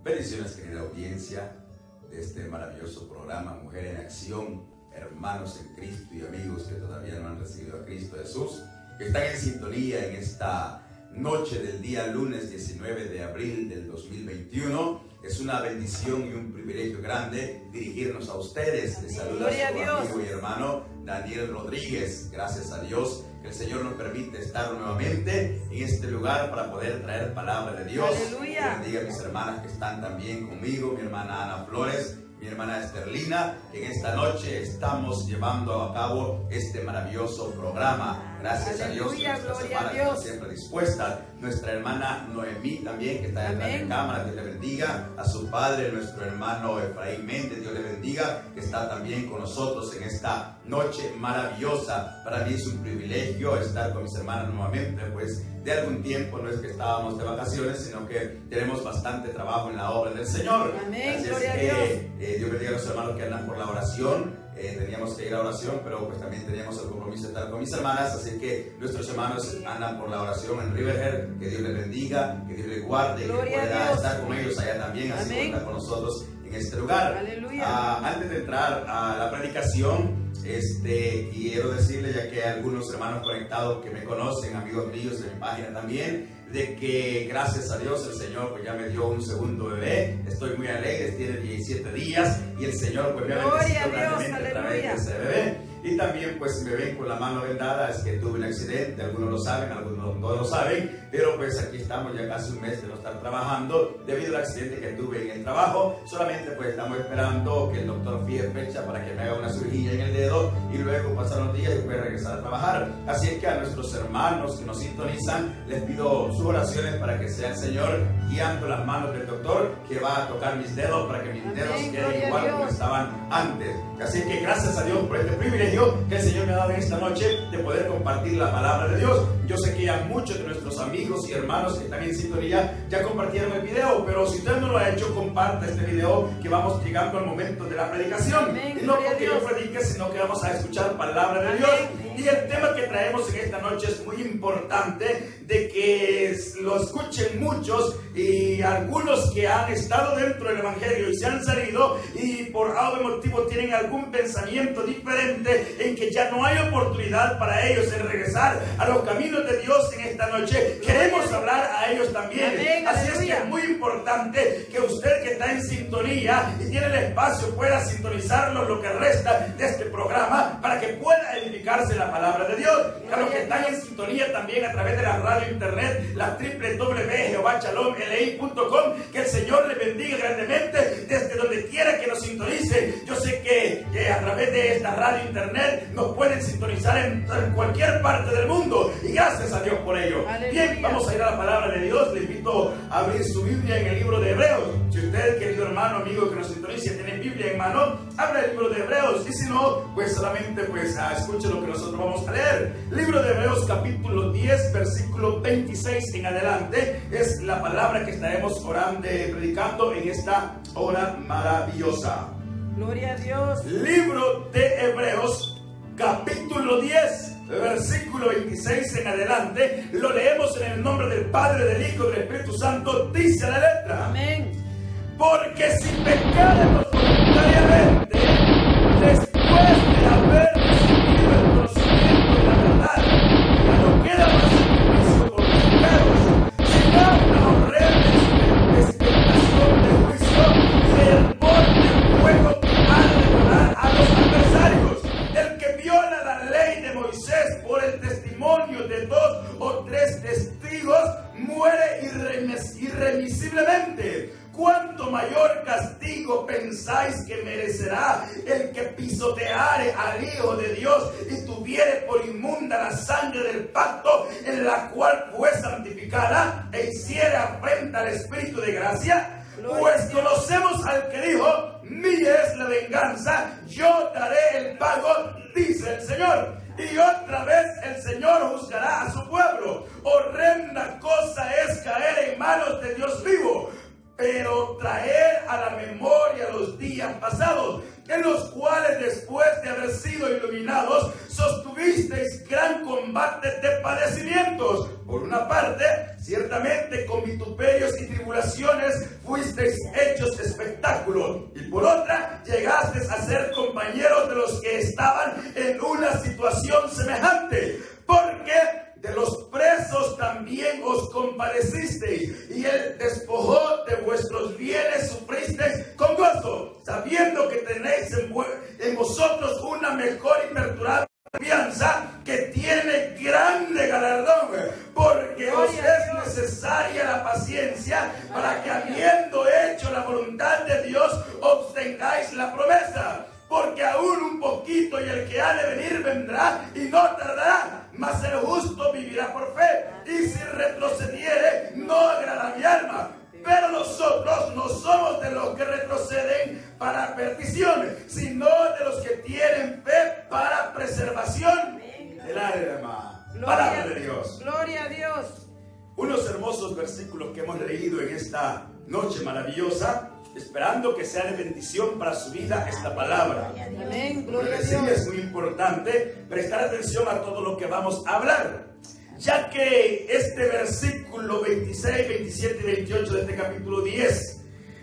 Bendiciones, querida audiencia de este maravilloso programa Mujer en Acción, hermanos en Cristo y amigos que todavía no han recibido a Cristo Jesús, que están en sintonía en esta noche del día lunes 19 de abril del 2021. Es una bendición y un privilegio grande dirigirnos a ustedes. Les saluda su amigo y hermano Daniel Rodríguez. Gracias a Dios que el Señor nos permite estar nuevamente en este lugar para poder traer palabra de Dios. Aleluya. Bendiga a mis hermanas que están también conmigo, mi hermana Ana Flores, mi hermana Esterlina, que en esta noche estamos llevando a cabo este maravilloso programa. Gracias a Dios, nuestras hermanas que están siempre dispuestas. Nuestra hermana Noemí también, que está detrás de cámara, Dios le bendiga. A su padre, nuestro hermano Efraín Méndez, Dios le bendiga, que está también con nosotros en esta noche maravillosa. Para mí es un privilegio estar con mis hermanas nuevamente, pues de algún tiempo no es que estábamos de vacaciones, sino que tenemos bastante trabajo en la obra del Señor. Amén. Así Gloria es a que Dios. Dios bendiga a los hermanos que andan por la oración. Teníamos que ir a oración, pero pues también teníamos el compromiso de estar con mis hermanas, así que nuestros hermanos andan por la oración en Riverhead. Que Dios les bendiga, que Dios les guarde, Gloria que pueda a Dios. estar con ellos allá también, así como está con nosotros en este lugar. Aleluya. Antes de entrar a la predicación, quiero decirle, ya que hay algunos hermanos conectados que me conocen, amigos míos de mi página también, de que gracias a Dios el Señor pues ya me dio un segundo bebé. Estoy muy alegre, tiene 17 días y el Señor pues me ha bendecido grandemente a través de ese bebé. Y también pues me ven con la mano vendada, es que tuve un accidente, algunos lo saben, algunos no lo saben, pero pues aquí estamos ya casi un mes de no estar trabajando debido al accidente que tuve en el trabajo. Solamente pues estamos esperando que el doctor fije fecha para que me haga una cirugía en el dedo y luego pasan los días y pueda regresar a trabajar. Así es que a nuestros hermanos que nos sintonizan les pido sus oraciones para que sea el Señor guiando las manos del doctor, que va a tocar mis dedos para que mis dedos queden igual como estaban antes. Así que gracias a Dios por este privilegio que el Señor me ha dado en esta noche de poder compartir la palabra de Dios. Yo sé que ya muchos de nuestros amigos y hermanos que están en sintonía ya compartieron el video, pero si usted no lo ha hecho, comparta este video, que vamos llegando al momento de la predicación. Amén. Y no porque yo predique, sino que vamos a escuchar palabra de Dios. Y el tema que traemos en esta noche es muy importante, de que lo escuchen muchos y algunos que han estado dentro del Evangelio y se han salido y por algún motivo tienen algún pensamiento diferente en que ya no hay oportunidad para ellos en regresar a los caminos de Dios. En esta noche queremos hablar a ellos también. Amén, así aleluya. es que es muy importante que usted que está en sintonía y tiene el espacio pueda sintonizarlo lo que resta de este programa para que pueda edificarse la palabra de Dios. A los que están en sintonía también a través de la radio internet, la www.jehovachalomli.com, que el Señor le bendiga grandemente desde donde quiera que nos sintonice. Yo sé que a través de esta radio internet nos pueden sintonizar en cualquier parte del mundo y gracias a Dios por ello. Aleluya. Bien, vamos a ir a la palabra de Dios. Le invito a abrir su Biblia en el libro de Hebreos. Si usted, querido hermano, amigo que nos sintonice, tiene Biblia en mano, abra el libro de Hebreos, y si no, pues solamente escuche lo que nosotros vamos a leer. Libro de Hebreos capítulo 10 versículo 26 en adelante es la palabra que estaremos orando, predicando en esta hora maravillosa. Gloria a Dios. Libro de Hebreos capítulo 10 versículo 26 en adelante. Lo leemos en el nombre del Padre, del Hijo y del Espíritu Santo. Dice la letra: Amén. porque si pecáramos voluntariamente después de haber recibido el conocimiento de la verdad, ya no queda más juicio por los pecados, sino una horrible expectación de juicio y el horno de fuego que ha de devorar a los adversarios. El que viola la ley de Moisés por el testimonio de 2 o 3 testigos muere irremisiblemente. ¿Cuánto mayor castigo pensáis que merecerá el que pisoteare al Hijo de Dios y tuviere por inmunda la sangre del pacto, en la cual fue santificada, e hiciere afrenta al Espíritu de gracia? Pues conocemos al que dijo: mía es la venganza, yo daré el pago, dice el Señor. Y otra vez el Señor juzgará a su pueblo. Horrenda cosa es caer en manos de Dios vivo, pero traer a la memoria los días pasados, en los cuales después de haber sido iluminados, sostuvisteis gran combate de padecimientos. Por una parte, ciertamente con vituperios y tribulaciones fuisteis hechos espectáculo, y por otra llegasteis a ser compañeros de los que estaban en una situación semejante, porque de los presos también os compadecisteis, y el despojó de vuestros bienes sufristeis con gozo, sabiendo que tenéis en vosotros una mejor y perdurable confianza que tiene grande galardón, porque os es necesaria la paciencia para que, habiendo hecho la voluntad de Dios, obtengáis la promesa. Porque aún un poquito y el que ha de venir vendrá y no tardará, mas el justo vivirá por fe, y si retrocediere no agradará mi alma. Pero nosotros no somos de los que retroceden para perdición, sino de los que tienen fe para preservación del alma. Palabra de Dios. Gloria a Dios. Unos hermosos versículos que hemos leído en esta noche maravillosa, esperando que sea de bendición para su vida esta palabra. Amén. Como Gloria a decía, Dios. es muy importante prestar atención a todo lo que vamos a hablar, ya que este versículo 26, 27 y 28 de este capítulo 10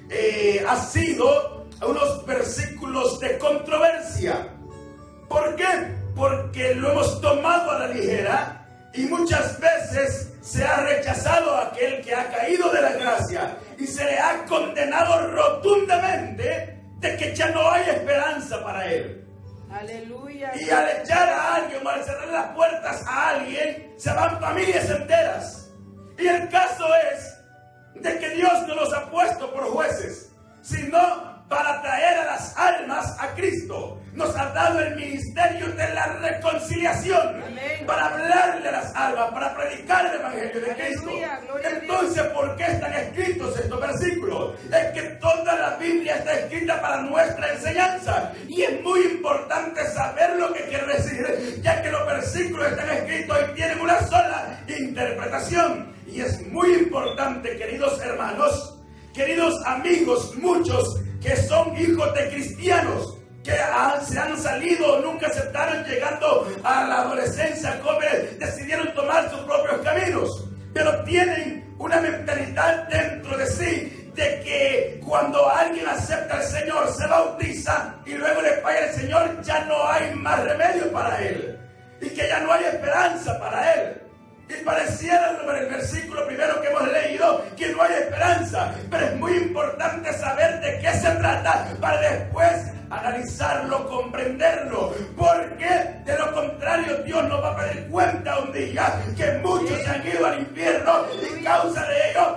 ha sido unos versículos de controversia. ¿Por qué? Porque lo hemos tomado a la ligera y muchas veces se ha rechazado a aquel que ha caído de la gracia y se le ha condenado rotundamente de que ya no hay esperanza para él. Aleluya. Y al echar a alguien o al cerrar las puertas a alguien, se van familias enteras. Y el caso es de que Dios no nos ha puesto por jueces, sino para traer a las almas a Cristo. Nos ha dado el ministerio de la reconciliación. Amén. Para hablarle a las almas, para predicar el evangelio de Cristo. Aleluya, gloria a Dios. Entonces, ¿por qué están escritos estos versículos? Es que toda la Biblia está escrita para nuestra enseñanza, y es muy importante saber lo que quiere decir, ya que los versículos están escritos y tienen una sola interpretación. Y es muy importante, queridos hermanos, queridos amigos, muchos que son hijos de cristianos, que se han salido, nunca aceptaron, llegando a la adolescencia, jóvenes, decidieron tomar sus propios caminos, pero tienen una mentalidad dentro de sí de que cuando alguien acepta al Señor, se bautiza y luego le falla al Señor, ya no hay más remedio para él, y que ya no hay esperanza para él. Y pareciera el versículo primero que hemos leído que no hay esperanza, pero es muy importante saber de qué se trata para después analizarlo, comprenderlo, porque de lo contrario Dios nos va a pedir cuenta un día que muchos se han ido al infierno y causa de ello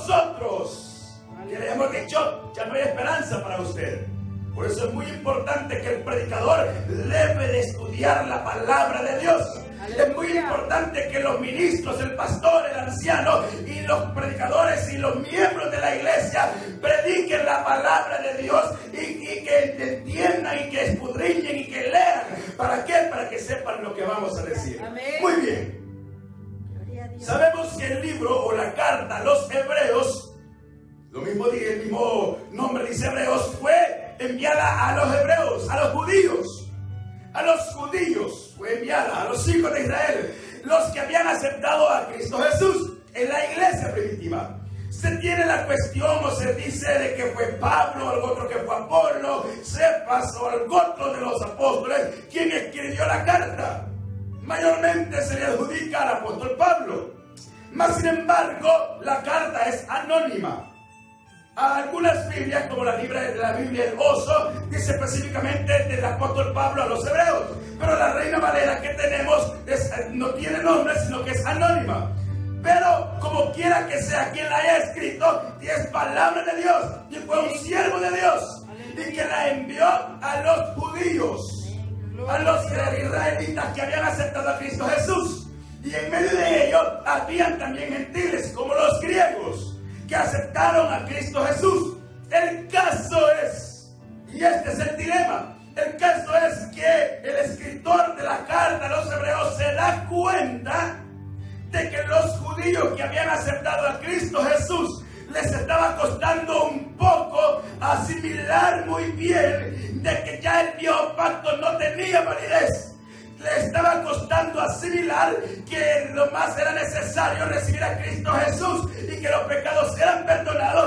nosotros, que le hemos dicho ya no hay esperanza para usted. Por eso es muy importante que el predicador debe de estudiar la palabra de Dios. Es muy importante que los ministros, el pastor, el anciano y los predicadores y los miembros de la iglesia prediquen la palabra de Dios y que entiendan y que escudriñen y que lean. ¿Para qué? Para que sepan lo que vamos a decir. Amén. Muy bien. Sabemos que el libro o la carta a los hebreos, el mismo nombre dice hebreos, fue enviada a los hebreos, a los judíos. A los judíos fue enviada, a los hijos de Israel, los que habían aceptado a Cristo Jesús en la iglesia primitiva. Se tiene la cuestión o se dice de que fue Pablo, algo otro que fue Apolo, Cefas o algo otro de los apóstoles quien escribió la carta. Mayormente se le adjudica al apóstol Pablo. Mas sin embargo, la carta es anónima. A algunas Biblias, como la Biblia del Oso, dice específicamente del apóstol Pablo a los hebreos, pero la Reina Valera que tenemos no tiene nombre, sino que es anónima. Pero como quiera que sea quien la haya escrito, es palabra de Dios y fue un siervo de Dios y que la envió a los judíos, a los israelitas que habían aceptado a Cristo Jesús, y en medio de ellos habían también gentiles como los griegos que aceptaron a Cristo Jesús. El caso es, y este es el dilema, el caso es que el escritor de la carta a los hebreos se da cuenta de que los judíos que habían aceptado a Cristo Jesús les estaba costando un poco asimilar muy bien de que ya el viejo pacto no tenía validez. Le estaba costando asimilar que lo más era necesario recibir a Cristo Jesús y que los pecados eran perdonados y no había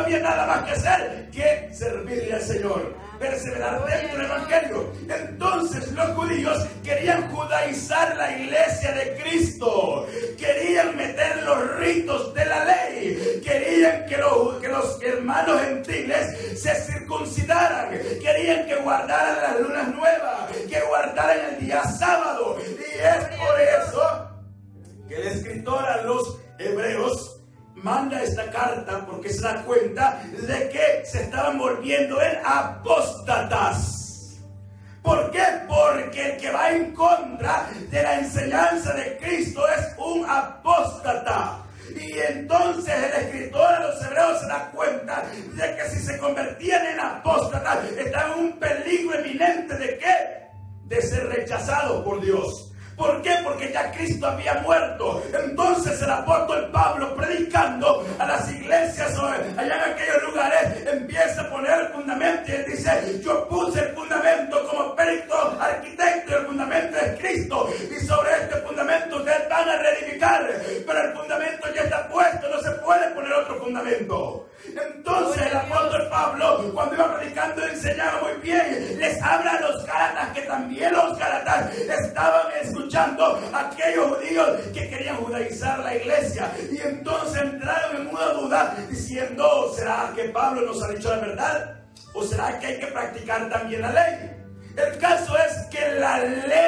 había nada más que hacer que servirle al Señor, perseverar dentro del Evangelio. Entonces los judíos querían judaizar la iglesia de Cristo, querían meter los ritos de la ley, querían que los hermanos gentiles se circuncidaran, querían que guardaran las lunas nuevas, que guardaran el día sábado. Y es por eso que el escritor a los hebreos manda esta carta, porque se da cuenta de que se estaban volviendo en apóstatas. ¿Por qué? Porque el que va en contra de la enseñanza de Cristo es un apóstata. Y entonces el escritor a los hebreos se da cuenta de que si se convertían en apóstatas, estaban en un peligro eminente ¿de qué? De ser rechazados por Dios. ¿Por qué? Porque ya Cristo había muerto. Entonces el apóstol Pablo, predicando a las iglesias allá en aquellos lugares, empieza a poner el fundamento y él dice: yo puse el fundamento como perito arquitecto, y el fundamento es Cristo, y sobre este fundamento ustedes van a reedificar, pero el fundamento ya está puesto, no se puede poner otro fundamento. Entonces el apóstol Pablo, cuando iba predicando, enseñaba muy bien, les habla a los gálatas, que también los gálatas estaban escuchando a aquellos judíos que querían judaizar la iglesia, y entonces entraron en una duda diciendo: ¿será que Pablo nos ha dicho la verdad? ¿O será que hay que practicar también la ley? El caso es que la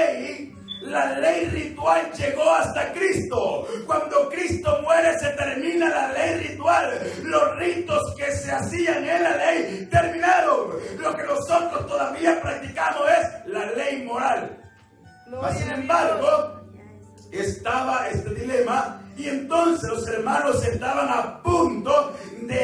ley ritual llegó hasta Cristo. Cuando Cristo muere se termina la ley ritual. Los ritos que se hacían en la ley terminaron. Lo que nosotros todavía practicamos es la ley moral. Mas, sin embargo, estaba este dilema, y entonces los hermanos estaban a punto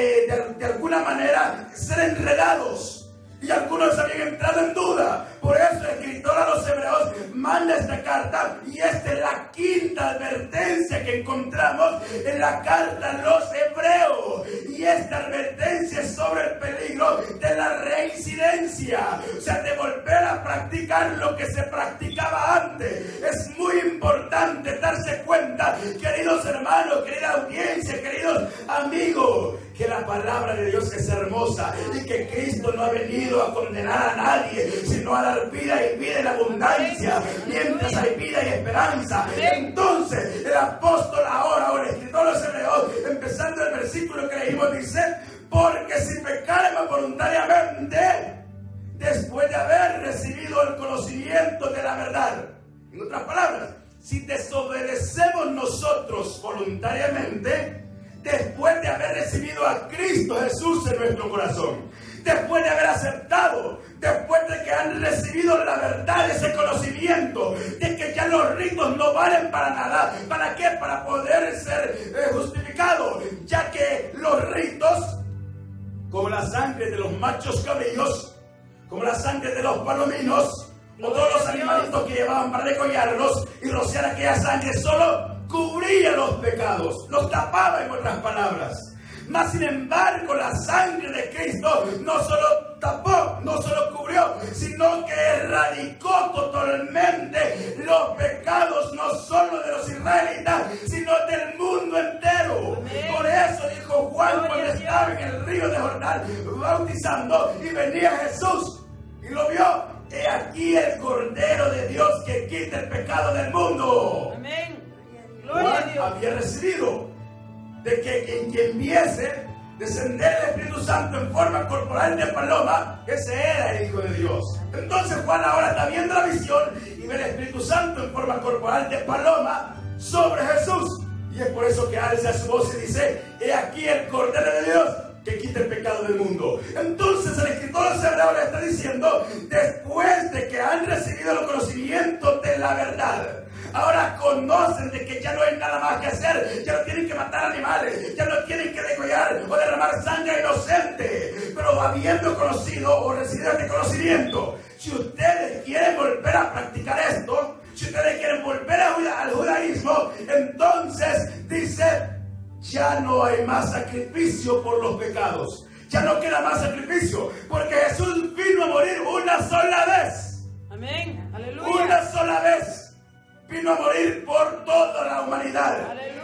de alguna manera ser enredados. Y algunos habían entrado en duda. Por eso el escritor a los hebreos manda esta carta, y esta es la quinta advertencia que encontramos en la carta a los hebreos. Y esta advertencia es sobre el peligro de la reincidencia, o sea, de volver a practicar lo que se practicaba antes. Es muy importante darse cuenta, queridos hermanos, querida audiencia, queridos amigos, que la palabra de Dios es hermosa, y que Cristo no ha venido a condenar a nadie, sino a dar vida y vida en abundancia, mientras hay vida y esperanza. Entonces el apóstol ahora, o el escritor de los hebreos, empezando el versículo que leímos, dice: porque si pecaremos voluntariamente, después de haber recibido el conocimiento de la verdad. En otras palabras, si desobedecemos nosotros voluntariamente, después de haber recibido a Cristo Jesús en nuestro corazón, después de haber aceptado, después de que han recibido la verdad, ese conocimiento de que ya los ritos no valen para nada. ¿Para qué? Para poder ser justificados, ya que los ritos, como la sangre de los machos cabríos, como la sangre de los palominos, o todos los animalitos que llevaban para degollarlos y rociar aquella sangre, solo cubría los pecados, los tapaba, en otras palabras. Mas sin embargo, la sangre de Cristo no solo tapó, no solo cubrió, sino que erradicó totalmente los pecados, no solo de los israelitas, sino del mundo entero. Amén. Por eso dijo Juan, cuando estaba en el río de Jordán bautizando, y venía Jesús y lo vio: he aquí el Cordero de Dios que quita el pecado del mundo. Amén. Juan había recibido de que en quien viese descender el Espíritu Santo en forma corporal de paloma, ese era el Hijo de Dios. Entonces Juan ahora está viendo la visión y ve el Espíritu Santo en forma corporal de paloma sobre Jesús. Y es por eso que alza su voz y dice: he aquí el Cordero de Dios que quita el pecado del mundo. Entonces el escritor de los hebreos le está diciendo: después de que han recibido el conocimiento de la verdad, ahora conocen de que ya no hay nada más que hacer, ya no tienen que matar animales, ya no tienen que degollar o derramar sangre inocente. Pero habiendo conocido o recibido este conocimiento, si ustedes quieren volver a practicar esto, si ustedes quieren volver al judaísmo, entonces dice: ya no hay más sacrificio por los pecados. Ya no queda más sacrificio, porque Jesús vino a morir una sola vez. Amén. Aleluya. Una sola vez vino a morir por toda la humanidad. Aleluya.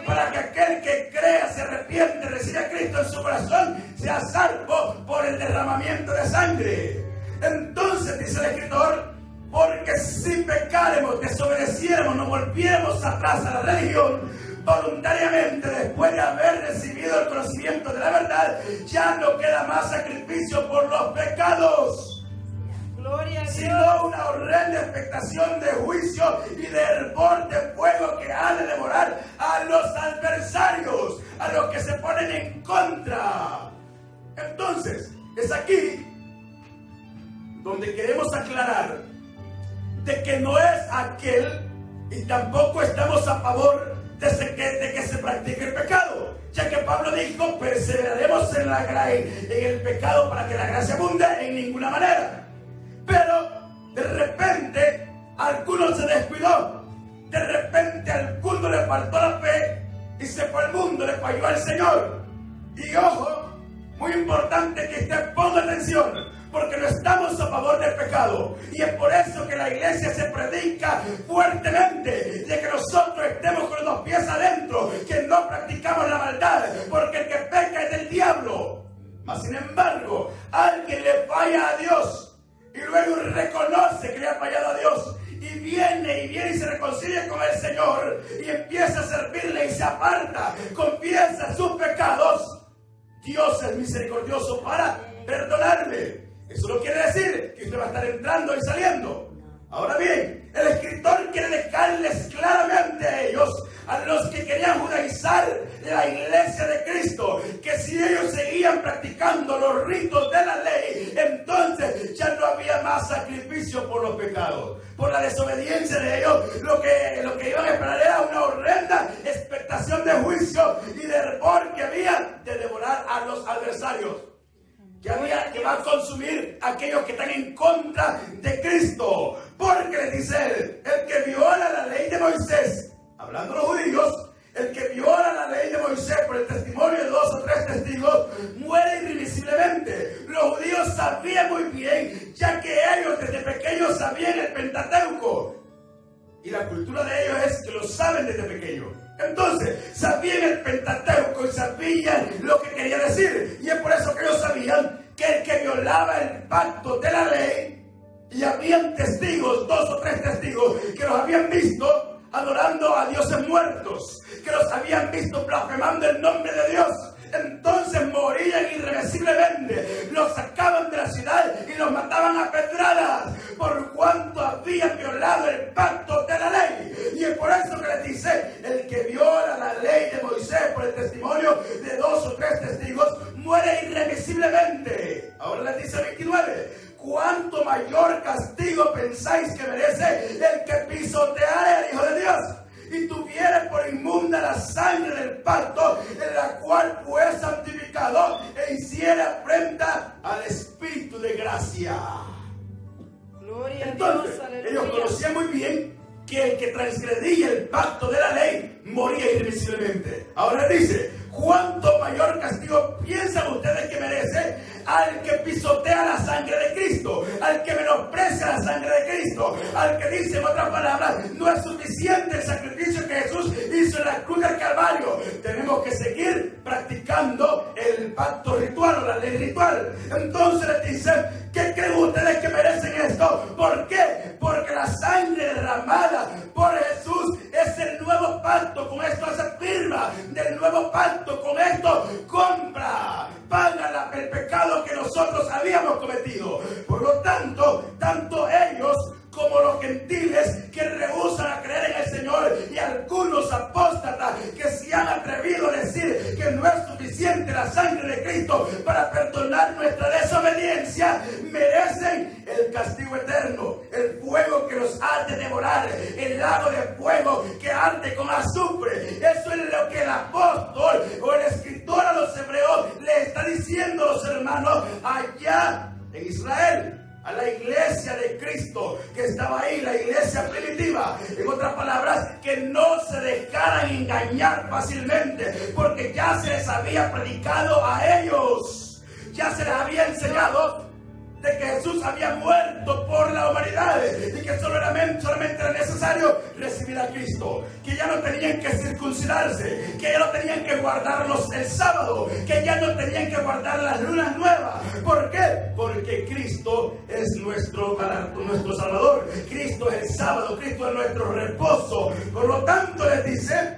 para que aquel que crea, se arrepiente, recibe a Cristo en su corazón, sea salvo por el derramamiento de sangre. Entonces dice el escritor, porque si pecáremos, desobedeciéramos, nos volviéramos atrás a la religión, voluntariamente después de haber recibido el conocimiento de la verdad, ya no queda más sacrificio por los pecados, Gloria a Dios. sino una horrenda expectación de juicio y de hervor de fuego que ha de devorar a los adversarios, a los que se ponen en contra. Entonces, es aquí donde queremos aclarar de que no es aquel, y tampoco estamos a favor de que se practique el pecado, ya que Pablo dijo, perseveraremos en el pecado para que la gracia abunde, en ninguna manera. Pero de repente alguno se descuidó, de repente a alguno le faltó la fe y se fue al mundo, le falló al Señor. Y ojo, muy importante que usted ponga atención, porque no estamos a favor del pecado, y es por eso que la iglesia se predica fuertemente de que nosotros estemos con los pies adentro, que no practicamos la maldad, porque el que peca es del diablo. Mas sin embargo, alguien le falla a Dios y luego reconoce que le ha fallado a Dios y viene y se reconcilia con el Señor y empieza a servirle y se aparta, confiesa sus pecados. Dios es misericordioso para perdonarle. Eso no quiere decir que usted va a estar entrando y saliendo. Ahora bien, el escritor quiere dejarles claramente a ellos, a los que querían judaizar la iglesia de Cristo, que si ellos seguían practicando los ritos de la ley, entonces ya no había más sacrificio por los pecados. Por la desobediencia de ellos, lo que iban a esperar era una horrenda expectación de juicio y de hervor que había de devorar a los adversarios, que va a consumir a aquellos que están en contra de Cristo. Porque le dice él, el que viola la ley de Moisés, hablando de los judíos, el que viola la ley de Moisés por el testimonio de 2 o 3 testigos, muere irremisiblemente. Los judíos sabían muy bien, ya que ellos desde pequeños sabían el Pentateuco. Y la cultura de ellos es que lo saben desde pequeños. Entonces, sabían el Pentateuco y sabían lo que quería decir. Y es por eso que ellos sabían que el que violaba el pacto de la ley, y habían testigos, 2 o 3 testigos, que los habían visto adorando a dioses muertos, que los habían visto blasfemando el nombre de Dios, entonces morían irreversiblemente, los sacaban de la ciudad y los mataban a pedradas, por cuanto habían violado el pacto de la ley. Y es por eso que les dice, el que viola la ley de Moisés por el testimonio de 2 o 3 testigos, muere irremisiblemente. Ahora les dice 29, ¿cuánto mayor castigo pensáis que merece el que pisoteare al Hijo de Dios y tuviere por inmunda la sangre del pacto, en la cual fue santificado, e hiciere afrenta al Espíritu de gracia? Gloria Entonces, a Dios, aleluya. ellos conocían muy bien que el que transgredía el pacto de la ley moría irremisiblemente. Ahora dice, ¿cuánto mayor castigo piensan ustedes que merece al que pisotea la sangre de Cristo, al que menosprecia la sangre de Cristo, al que dice, en otras palabras, no es suficiente el sacrificio que Jesús hizo en la cruz del Calvario, tenemos que seguir practicando el pacto ritual o la ley ritual? Entonces les dicen, ¿qué creen ustedes que merecen esto? ¿Por qué? Porque la sangre derramada por Jesús es el nuevo pacto. Con esto se afirma del nuevo pacto. Con esto compra, paga el pecado que nosotros habíamos cometido. Por lo tanto, tanto ellos como los gentiles que rehúsan a creer en el Señor, y algunos apóstatas que se han atrevido a decir que no es suficiente la sangre de Cristo para perdonar nuestra desobediencia, merecen el castigo eterno, el fuego que los ha de devorar, el lago de fuego que arde con azufre. Eso es lo que el apóstol o el escritor a los hebreos le está diciendo a los hermanos allá en Israel, a la iglesia de Cristo que estaba ahí, la iglesia primitiva. En otras palabras, que no se dejaran engañar fácilmente, porque ya se les había predicado a ellos, ya se les había enseñado de que Jesús había muerto por la la humanidad y que solamente era necesario recibir a Cristo, que ya no tenían que circuncidarse, que ya no tenían que guardarlos el sábado, que ya no tenían que guardar las lunas nuevas. ¿Por qué? Porque Cristo es nuestro Salvador, Cristo es el sábado, Cristo es nuestro reposo. Por lo tanto les dice: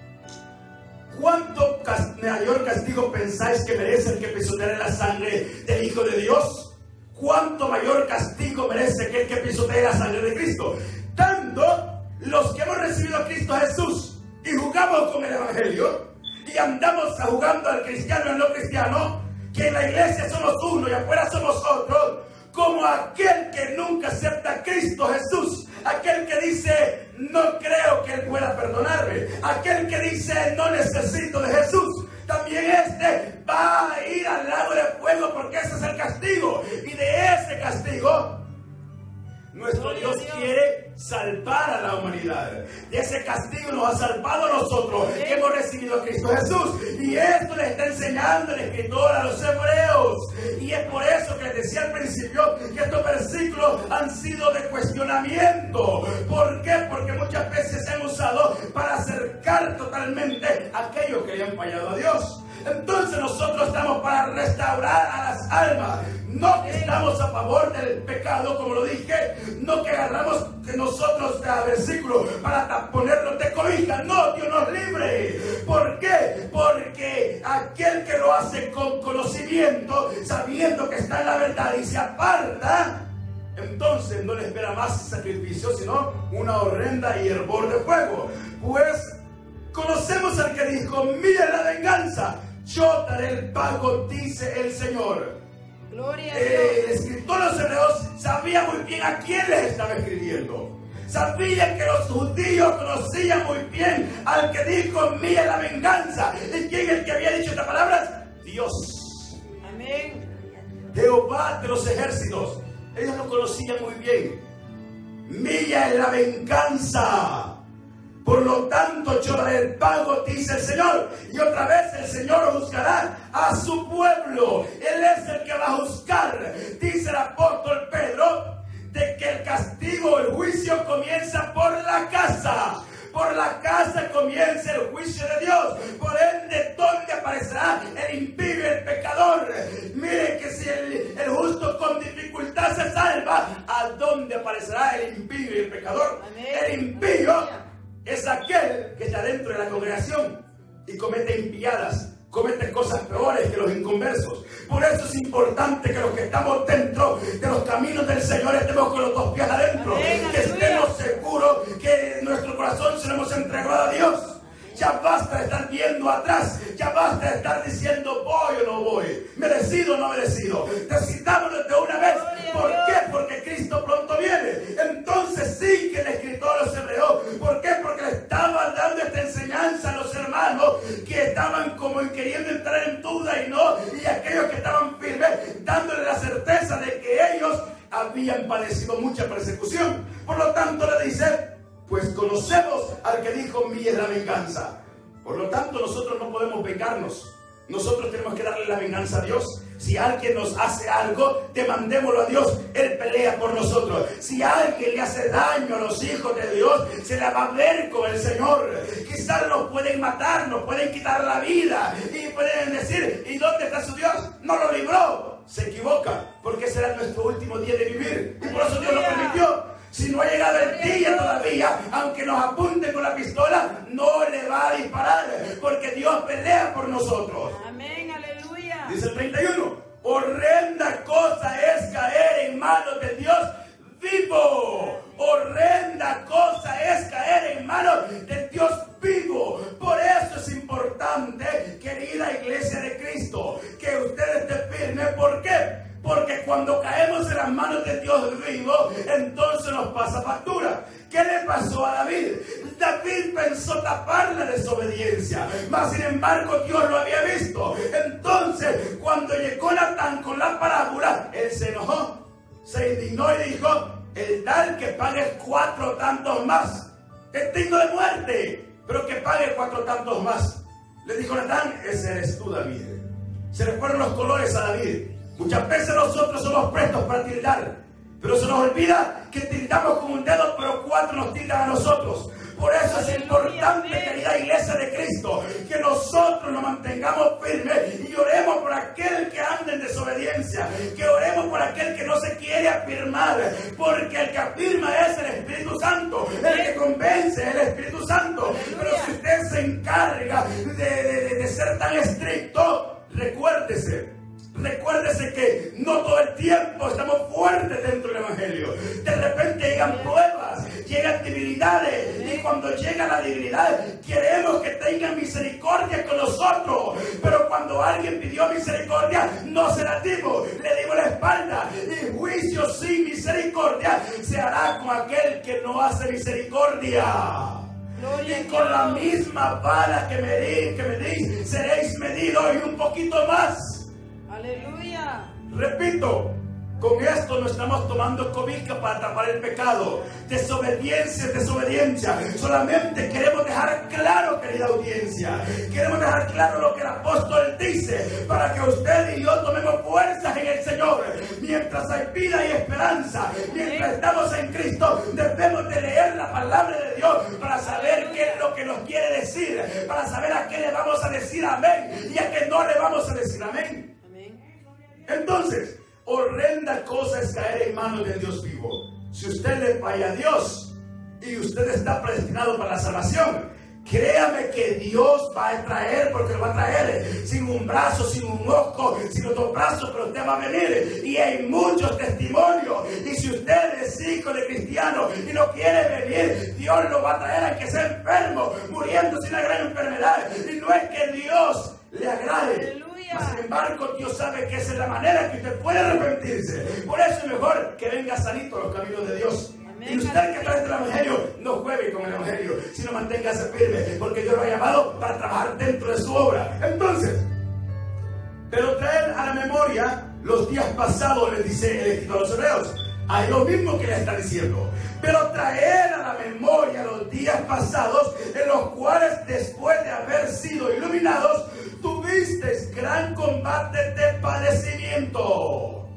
¿cuánto mayor castigo pensáis que merece el que pisoteare la sangre del Hijo de Dios? ¿Cuánto mayor castigo merece aquel que pisotee la sangre de Cristo? Tanto los que hemos recibido a Cristo Jesús y jugamos con el Evangelio y andamos jugando al cristiano y al no cristiano, que en la iglesia somos uno y afuera somos otros, como aquel que nunca acepta a Cristo Jesús, aquel que dice: no creo que Él pueda perdonarme, aquel que dice: no necesito de Jesús, también este va a ir al lago de fuego, porque ese es el castigo. Y de ese castigo nuestro Dios quiere salvar a la humanidad. De ese castigo nos ha salvado a nosotros, que hemos recibido a Cristo Jesús. Y esto le está enseñando el escritor a los hebreos. Y es por eso que les decía al principio que estos versículos han sido de cuestionamiento. ¿Por qué? Porque muchas veces se han usado para acercar totalmente a aquellos que le han fallado a Dios. Entonces nosotros estamos para restaurar a las almas. No que estamos a favor del pecado, como lo dije. No que agarramos de nosotros cada versículo para ponernos de cobija. No, Dios nos libre. ¿Por qué? Porque aquel que lo hace con conocimiento, sabiendo que está en la verdad y se aparta, entonces no le espera más sacrificio, sino una horrenda y hervor de fuego. Pues conocemos al que dijo: mira la venganza, yo daré el pago, dice el Señor. Gloria a Dios. El escritor de los hebreos sabía muy bien a quién les estaba escribiendo. Sabía que los judíos conocían muy bien al que dijo: mía la venganza. ¿Y quién es el que había dicho estas palabras? Dios. Amén. Jehová de los ejércitos. Ellos lo conocían muy bien. Mía es la venganza. Por lo tanto, yo daré el pago, dice el Señor. Y otra vez el Señor juzgará a su pueblo. Él es el que va a juzgar. Dice el apóstol Pedro, de que el castigo, el juicio comienza por la casa. Por la casa comienza el juicio de Dios. Por ende, ¿dónde aparecerá el impío y el pecador? Miren que si el justo con dificultad se salva, ¿a dónde aparecerá el impío y el pecador? Amén. El impío es aquel que está dentro de la congregación y comete impiadas, comete cosas peores que los inconversos. Por eso es importante que los que estamos dentro de los caminos del Señor estemos con los dos pies adentro. Amén, que estemos seguros que nuestro corazón se lo hemos entregado a Dios. Ya basta de estar viendo atrás, ya basta de estar diciendo: voy o no voy, me decido o no me decido. Decidamos de una vez. ¿Por qué? Porque Cristo pronto viene. Entonces sí que el escritor de los hebreos, ¿por qué? Porque le estaban dando esta enseñanza a los hermanos que estaban como queriendo entrar en duda y aquellos que estaban firmes, dándole la certeza de que ellos habían padecido mucha persecución. Por lo tanto le dice: pues conocemos al que dijo: mía es la venganza. Por lo tanto, nosotros no podemos vengarnos. Nosotros tenemos que darle la venganza a Dios. Si alguien nos hace algo, demandémoslo a Dios. Él pelea por nosotros. Si alguien le hace daño a los hijos de Dios, se la va a ver con el Señor. Quizás nos pueden matar, nos pueden quitar la vida y pueden decir: ¿y dónde está su Dios? No lo libró. Se equivoca, porque será nuestro último día de vivir. Y por eso Dios lo permitió. Si no ha llegado el día todavía, aunque nos apunten con la pistola, no le va a disparar, porque Dios pelea por nosotros. Amén, aleluya. Dice el 31: horrenda cosa es caer en manos del Dios vivo. Horrenda cosa es caer en manos del Dios vivo. Por eso es importante, querida iglesia de Cristo, que usted esté firme. ¿Por qué? Porque cuando caemos en las manos de Dios vivo, entonces nos pasa factura. ¿Qué le pasó a David? David pensó tapar la desobediencia, mas sin embargo Dios lo había visto. Entonces, cuando llegó Natán con la parábola, él se enojó, se indignó y dijo: el tal que pague 4 tantos más, es digno de muerte, pero que pague 4 tantos más. Le dijo Natán: ese eres tú, David. Se le fueron los colores a David. Muchas veces nosotros somos prestos para tildar Pero se nos olvida que tildamos con un dedo, pero 4 nos tildan a nosotros. Por eso es importante, querida iglesia de Cristo, que nosotros nos mantengamos firmes y oremos por aquel que anda en desobediencia, que oremos por aquel que no se quiere afirmar, porque el que afirma es el Espíritu Santo, el que convence es el Espíritu Santo. Pero si usted se encarga de ser tan estricto, recuérdese que no todo el tiempo estamos fuertes dentro del Evangelio. De repente llegan pruebas, llegan debilidades, y cuando llega la debilidad queremos que tengan misericordia con nosotros, pero cuando alguien pidió misericordia no se la dimos, le dimos la espalda, y juicio sin misericordia se hará con aquel que no hace misericordia. Y con la misma vara que medís seréis medidos, y un poquito más. Aleluya. Repito, con esto no estamos tomando cobija para tapar el pecado. Desobediencia es desobediencia. Solamente queremos dejar claro, querida audiencia, queremos dejar claro lo que el apóstol dice, para que usted y yo tomemos fuerzas en el Señor. Mientras hay vida y esperanza, mientras estamos en Cristo, debemos de leer la palabra de Dios para saber qué es lo que nos quiere decir, para saber a qué le vamos a decir amén y a qué no le vamos a decir amén. Entonces, horrenda cosa es caer en manos del Dios vivo. Si usted le falla a Dios y usted está predestinado para la salvación, créame que Dios va a traer, porque lo va a traer sin un brazo, sin un ojo, sin los 2 brazos, pero usted va a venir. Y hay muchos testimonios. Y si usted es hijo de cristiano y no quiere venir, Dios lo va a traer a que sea enfermo, muriendo sin una gran enfermedad. Y no es que Dios le agrade. Sin embargo, Dios sabe que esa es la manera que usted puede arrepentirse. Por eso es mejor que venga sanito a los caminos de Dios. Amén. Y usted que trae el Evangelio, no juegue con el Evangelio, sino manténgase firme, porque Dios lo ha llamado para trabajar dentro de su obra. Entonces, pero traer a la memoria los días pasados, les dice el escritor a los Hebreos. Hay lo mismo que le está diciendo. Pero traer a la memoria los días pasados, en los cuales después de haber sido iluminados, tuvisteis gran combate de padecimiento.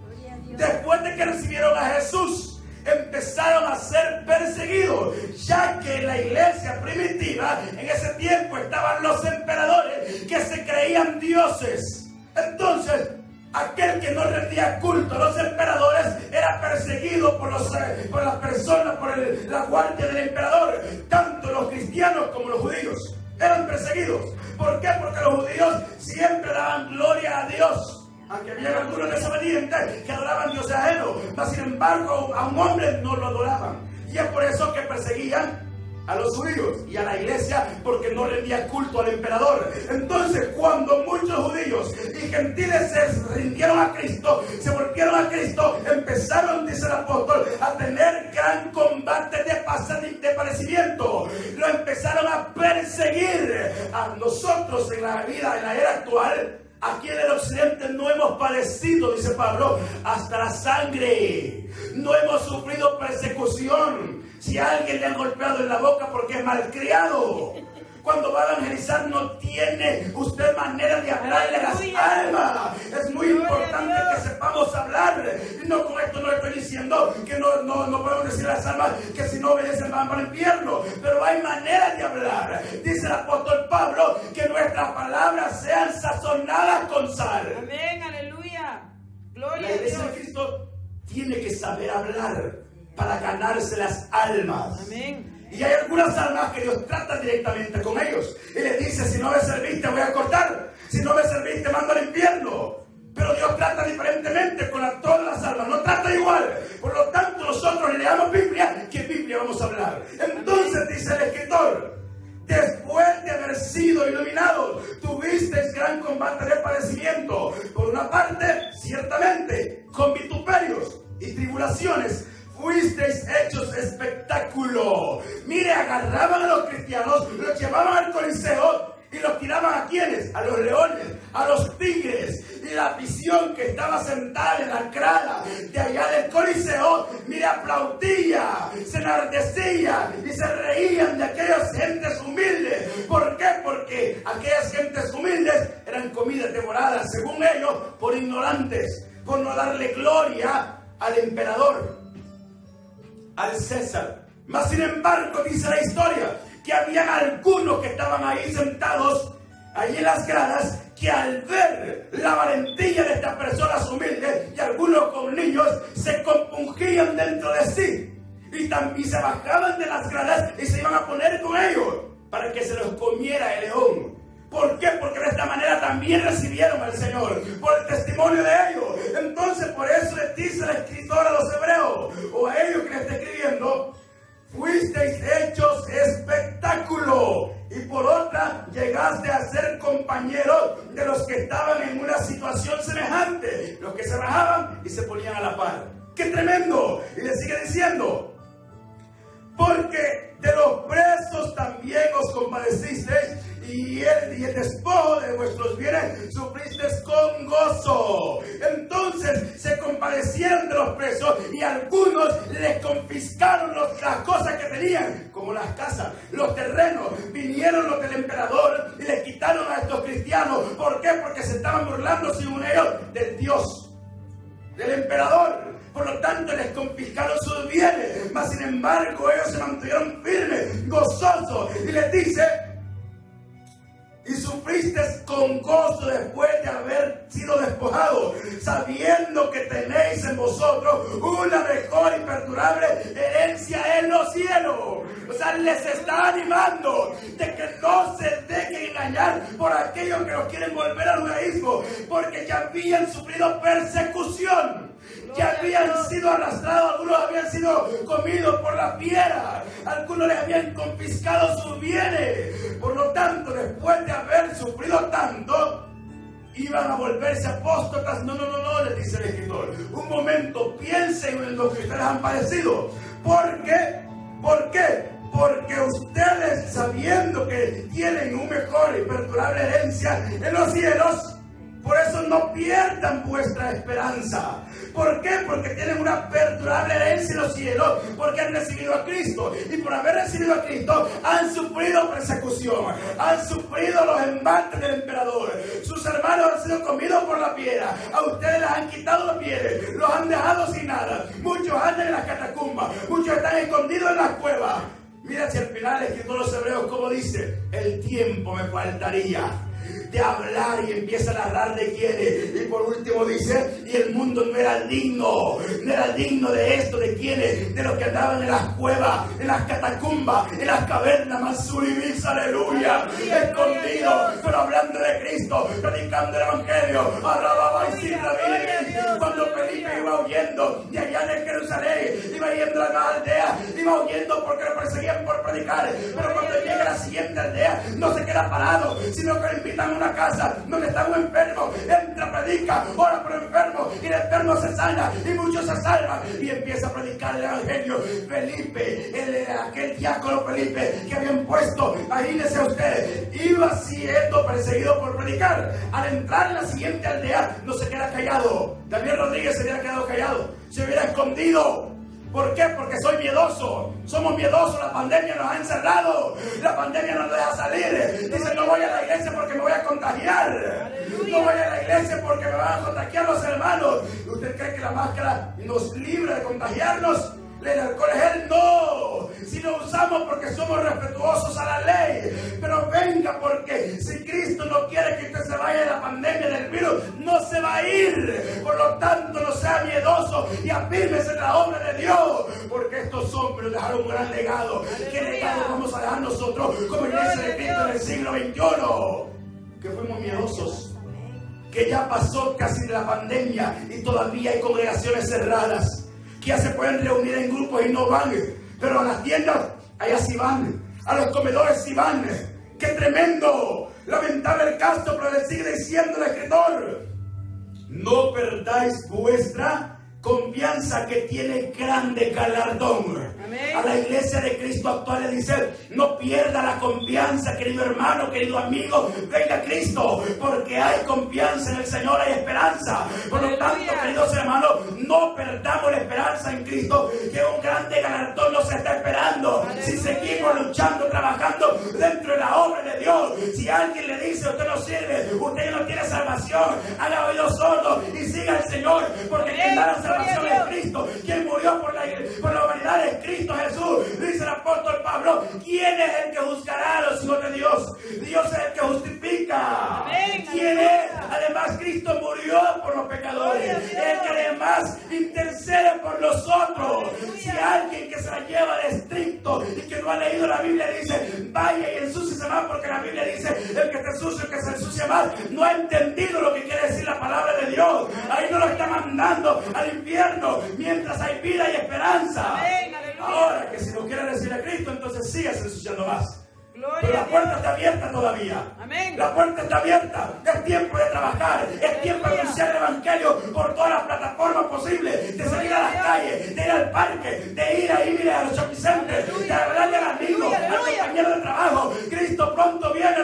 Después de que recibieron a Jesús, empezaron a ser perseguidos, ya que en la iglesia primitiva, en ese tiempo estaban los emperadores que se creían dioses. Entonces, aquel que no rendía culto a los emperadores era perseguido por las personas, por la guardia del emperador. Tanto los cristianos como los judíos eran perseguidos. ¿Por qué? Porque los judíos siempre daban gloria a Dios, aunque había algunos desobedientes que adoraban dioses ajenos, mas sin embargo a un hombre no lo adoraban. Y es por eso que perseguían a los judíos y a la iglesia, porque no rendía culto al emperador. Entonces, cuando muchos judíos y gentiles se rindieron a Cristo, se volvieron a Cristo, empezaron, dice el apóstol, a tener gran combate de padecimiento. Lo empezaron a perseguir. A nosotros en la vida, en la era actual, aquí en el occidente no hemos padecido, dice Pablo, hasta la sangre. No hemos sufrido persecución. Si a alguien le han golpeado en la boca porque es malcriado, cuando va a evangelizar no tiene usted manera de hablarle a las almas. Es muy importante que sepamos hablar. Y no, con esto no le estoy diciendo que no podemos decir a las almas que si no obedecen van para el infierno, pero hay maneras de hablar. Dice el apóstol Pablo que nuestras palabras sean sazonadas con sal. Amén, aleluya. Gloria a Dios. La iglesia de Cristo tiene que saber hablar para ganarse las almas. Amén. Y hay algunas almas que Dios trata directamente con ellos y les dice: si no me serviste voy a cortar, si no me serviste mando al infierno. Pero Dios trata diferentemente con todas las almas, no trata igual. Por lo tanto, nosotros leamos Biblia, ¿qué Biblia vamos a hablar? Entonces dice el escritor: después de haber sido iluminados, tuvisteis gran combate de padecimiento. Por una parte, ciertamente, con vituperios y tribulaciones, fuisteis hechos espectáculo. Mire, agarraban a los cristianos, los llevaban al Coliseo y los tiraban ¿a quiénes? A los leones, a los tigres. Y la visión que estaba sentada en la grada de allá del Coliseo, mire, aplaudía, se enardecía y se reían de aquellas gentes humildes. ¿Por qué? Porque aquellas gentes humildes eran comidas devoradas, según ellos, por ignorantes, por no darle gloria al emperador, al César. Mas sin embargo, dice la historia, que habían algunos que estaban ahí sentados, allí en las gradas, que al ver la valentía de estas personas humildes, y algunos con niños, se compungían dentro de sí, y también se bajaban de las gradas y se iban a poner con ellos, para que se los comiera el león. ¿Por qué? Porque de esta manera también recibieron al Señor, por el testimonio de ellos. Entonces, por eso les dice el escritor a los hebreos, o a ellos que le está escribiendo: fuisteis hechos espectáculo, y por otra llegaste a ser compañeros de los que estaban en una situación semejante, los que se bajaban y se ponían a la par. ¡Qué tremendo! Y le sigue diciendo: porque de los presos también os compadecisteis, y el despojo de vuestros bienes sufristeis con gozo. Entonces se compadecieron de los presos, y algunos les confiscaron las cosas que tenían, como las casas, los terrenos. Vinieron los del emperador y les quitaron a estos cristianos. ¿Por qué? Porque se estaban burlando, según ellos, del Dios, del emperador. Por lo tanto, les confiscaron sus bienes. Mas sin embargo, ellos se mantuvieron firmes, gozosos. Y les dice: y sufriste con gozo después de haber sido despojados, sabiendo que tenéis en vosotros una mejor y perdurable herencia en los cielos. O sea, les está animando de que no se dejen engañar por aquellos que los quieren volver al judaísmo, porque ya habían sufrido persecución. Ya habían sido arrastrados, algunos habían sido comidos por la fiera, algunos les habían confiscado sus bienes. Por lo tanto, después de haber sufrido tanto, iban a volverse apóstatas. No, les dice el escritor. Un momento, piensen en lo que ustedes han padecido. ¿Por qué? ¿Por qué? Porque ustedes, sabiendo que tienen una mejor y perdurable herencia en los cielos, por eso no pierdan vuestra esperanza. ¿Por qué? Porque tienen una perdurable herencia en los cielos, porque han recibido a Cristo. Y por haber recibido a Cristo, han sufrido persecución, han sufrido los embates del emperador. Sus hermanos han sido comidos por la piedra. A ustedes les han quitado los bienes, los han dejado sin nada. Muchos andan en las catacumbas, muchos están escondidos en las cuevas. Mira si al final el escritor de los hebreos, como dice: el tiempo me faltaría de hablar, y empieza a narrar de quiénes. Y por último dice: y el mundo no era digno de esto, de quiénes, de los que andaban en las cuevas, en las catacumbas, en las cavernas, Mansuribis, aleluya, escondidos, pero hablando de Cristo, predicando el evangelio. Cuando Felipe iba huyendo de allá de Jerusalén, iba yendo a la aldea, iba huyendo porque lo perseguían por predicar, pero cuando llega a la siguiente aldea no se queda parado, sino que lo invitan a una casa donde está un enfermo, entra, predica, ora por el enfermo, y el enfermo se sana, y muchos se salvan, y empieza a predicar el evangelio. Felipe, aquel diácono Felipe que habían puesto, imagínense ustedes, iba siendo perseguido por predicar. Al entrar en la siguiente aldea no se queda callado. Daniel Rodríguez se hubiera quedado callado, se hubiera escondido. ¿Por qué? Porque soy miedoso. Somos miedosos. La pandemia nos ha encerrado. La pandemia no nos deja salir. Dice: no voy a la iglesia porque me voy a contagiar. ¡Aleluya! No voy a la iglesia porque me van a contagiar los hermanos. ¿Usted cree que la máscara nos libra de contagiarnos? ¿El alcohol es él? No. Si lo usamos porque somos respetuosos a la ley. Pero venga, porque si Cristo no quiere que usted se vaya de la pandemia, del virus, no se va a ir. Por lo tanto, no sea miedoso y afírmese en la obra de Dios, porque estos hombres dejaron un gran legado. ¿Qué legado vamos a dejar nosotros como iglesia de Cristo en el siglo XXI? Que fuimos miedosos, que ya pasó casi la pandemia y todavía hay congregaciones cerradas, que ya se pueden reunir en grupos y no van, pero a las tiendas, allá sí van, a los comedores sí van. ¡Qué tremendo! Lamentable el caso, pero le sigue diciendo el escritor: no perdáis vuestra confianza, que tiene grande galardón. Amén. A la iglesia de Cristo actual le dice: no pierda la confianza, querido hermano, querido amigo, venga a Cristo, porque hay confianza en el Señor, hay esperanza. Por lo tanto, queridos hermanos, no perdamos la esperanza en Cristo, que un grande galardón nos está esperando. Aleluya. Si seguimos luchando, trabajando dentro de la obra de Dios. Si alguien le dice: usted no sirve, usted no tiene salvación, haga oídos sordos y siga al Señor, porque quien da la salvación es Cristo. ¿quién es el que juzgará a los hijos de Dios? Dios es el que justifica. Amén. ¿Quién es? Además, Cristo murió por los pecadores. El que además intercede por nosotros. Si alguien que se la lleva de estricto y que no ha leído la Biblia dice, vaya y ensúciese más, porque la Biblia dice, el que te sucio, el que se ensucia más, no ha entendido lo que quiere decir la palabra de Dios. Ahí no lo está mandando al infierno, mientras hay vida y esperanza. Amén, aleluya. Ahora que si no quiere recibir a Cristo, entonces sigas ensuciando más. Gloria Pero a la Dios. puerta está abierta todavía. Amén. La puerta está abierta. Es tiempo de trabajar. Es tiempo de anunciar el evangelio por todas las plataformas posibles. De salir a las calles, de ir al parque, de ir ahí, mire, a los shopping centers, de hablarle al amigo, al compañero de trabajo. Cristo pronto viene.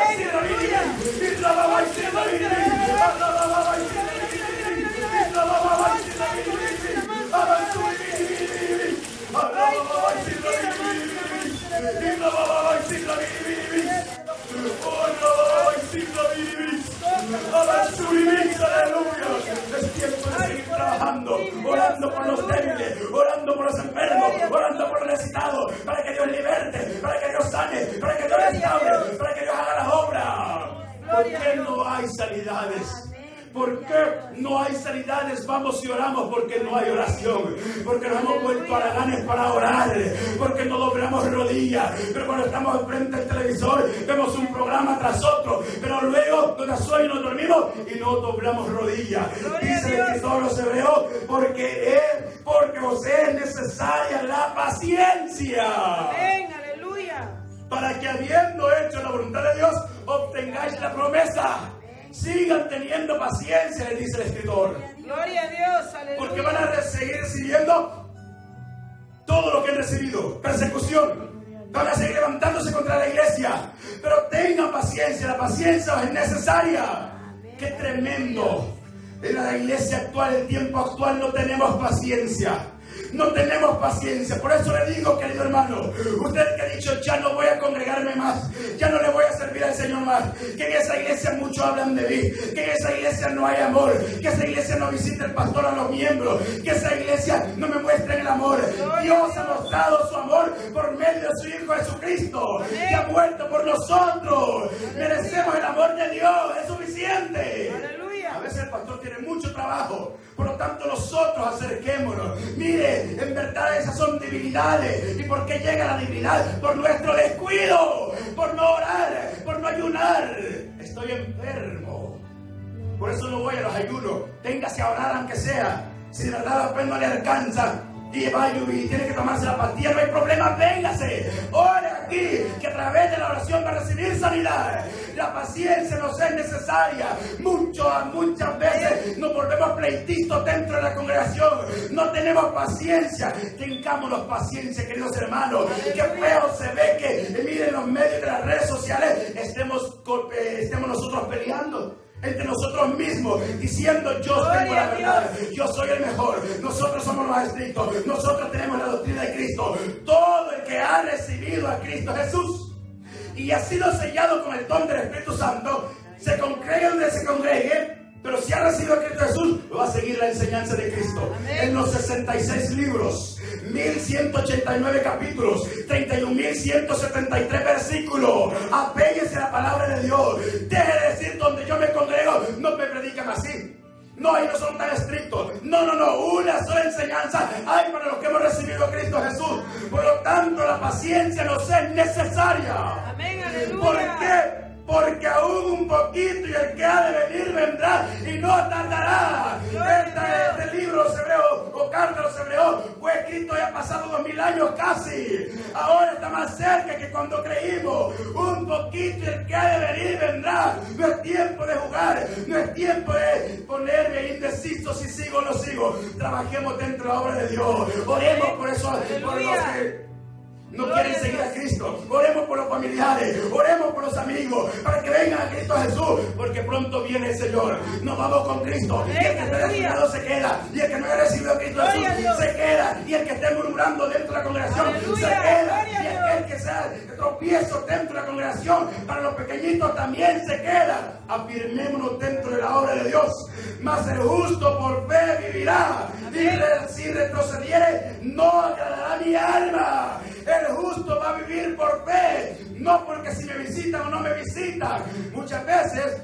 Es tiempo de seguir trabajando, orando por los débiles, orando por los enfermos, orando por los necesitados, para que Dios liberte, para que Dios sane, para que Dios restaure, para que Dios haga las obras. ¿Por qué no hay sanidades? ¿Por qué no hay sanidades? Vamos y oramos porque no hay oración, porque nos hemos vuelto haraganes para orar, porque no doblamos rodillas, pero cuando estamos frente al televisor vemos un programa tras otro, pero luego nos sueño y nos dormimos y no doblamos rodillas. Dice el escritor a los hebreos, porque os es necesaria la paciencia. Amén, aleluya. Para que habiendo hecho la voluntad de Dios, obtengáis la promesa. Sigan teniendo paciencia, le dice el escritor. Gloria a Dios, aleluya. Porque van a seguir recibiendo todo lo que han recibido. Persecución. Van a seguir levantándose contra la iglesia. Pero tengan paciencia, la paciencia es necesaria. ¡Qué tremendo! En la iglesia actual, el tiempo actual, no tenemos paciencia. No tenemos paciencia. Por eso le digo, querido hermano, usted que ha dicho, ya no voy a congregarme más, ya no le voy a servir al Señor más, que en esa iglesia muchos hablan de mí, que en esa iglesia no hay amor, que esa iglesia no visita el pastor a los miembros, que esa iglesia no me muestra el amor. Dios ha mostrado su amor por medio de su Hijo Jesucristo, que ha muerto por nosotros. Merecemos el amor de Dios, es suficiente. A veces el pastor tiene mucho trabajo, por lo tanto nosotros acerquémonos. Mire, en verdad esas son debilidades. ¿Y por qué llega la debilidad? Por nuestro descuido, por no orar, por no ayunar. Estoy enfermo, por eso no voy a los ayunos. Téngase a orar aunque sea. Si de verdad después no le alcanza y va y tiene que tomarse la pastilla, no hay problema, véngase, ore aquí, que a través de la oración va a recibir sanidad. La paciencia nos es necesaria. Muchas veces nos volvemos pleitistas dentro de la congregación, no tenemos paciencia. Tengámonos paciencia, queridos hermanos. Qué feo se ve que, miren, los medios de las redes sociales estemos nosotros peleando entre nosotros mismos, diciendo yo tengo la verdad, yo soy el mejor, nosotros somos los estrictos, nosotros tenemos la doctrina de Cristo. Todo el que ha recibido a Cristo Jesús y ha sido sellado con el don del Espíritu Santo, se congregue donde se congregue, pero si ha recibido a Cristo Jesús, va a seguir la enseñanza de Cristo. Amén. En los 66 libros, 1189 capítulos, 31.173 versículos, apéguese a la palabra de Dios. Deje de decir, donde yo me congrego no me predican así. No, ahí no son tan estrictos. No, una sola enseñanza hay para los que hemos recibido a Cristo Jesús. Por lo tanto, la paciencia nos es necesaria. Amén, aleluya. ¿Por qué? Porque aún un poquito y el que ha de venir vendrá y no tardará. Este libro de los Hebreos, o carta de los Hebreos, fue escrito ya pasado 2000 años casi. Ahora está más cerca que cuando creímos. Un poquito y el que ha de venir vendrá. No es tiempo de jugar, no es tiempo de ponerme indeciso si sigo o no sigo. Trabajemos dentro de la obra de Dios. Oremos por eso, por los que no quieren seguir a Cristo. Oremos por los familiares, oremos por los amigos, para que vengan a Cristo Jesús, porque pronto viene el Señor. Nos vamos con Cristo. Y el que esté descuidado se queda, y el que no haya recibido a Cristo Jesús se queda, y el que esté murmurando dentro de la congregación se queda, y el que sea tropiezo dentro de la congregación, para los pequeñitos también se queda. Afirmémonos dentro de la obra de Dios. Mas el justo por fe vivirá, y si retrocediere no agradará mi alma. El justo va a vivir por fe, no porque si me visitan o no me visitan. Muchas veces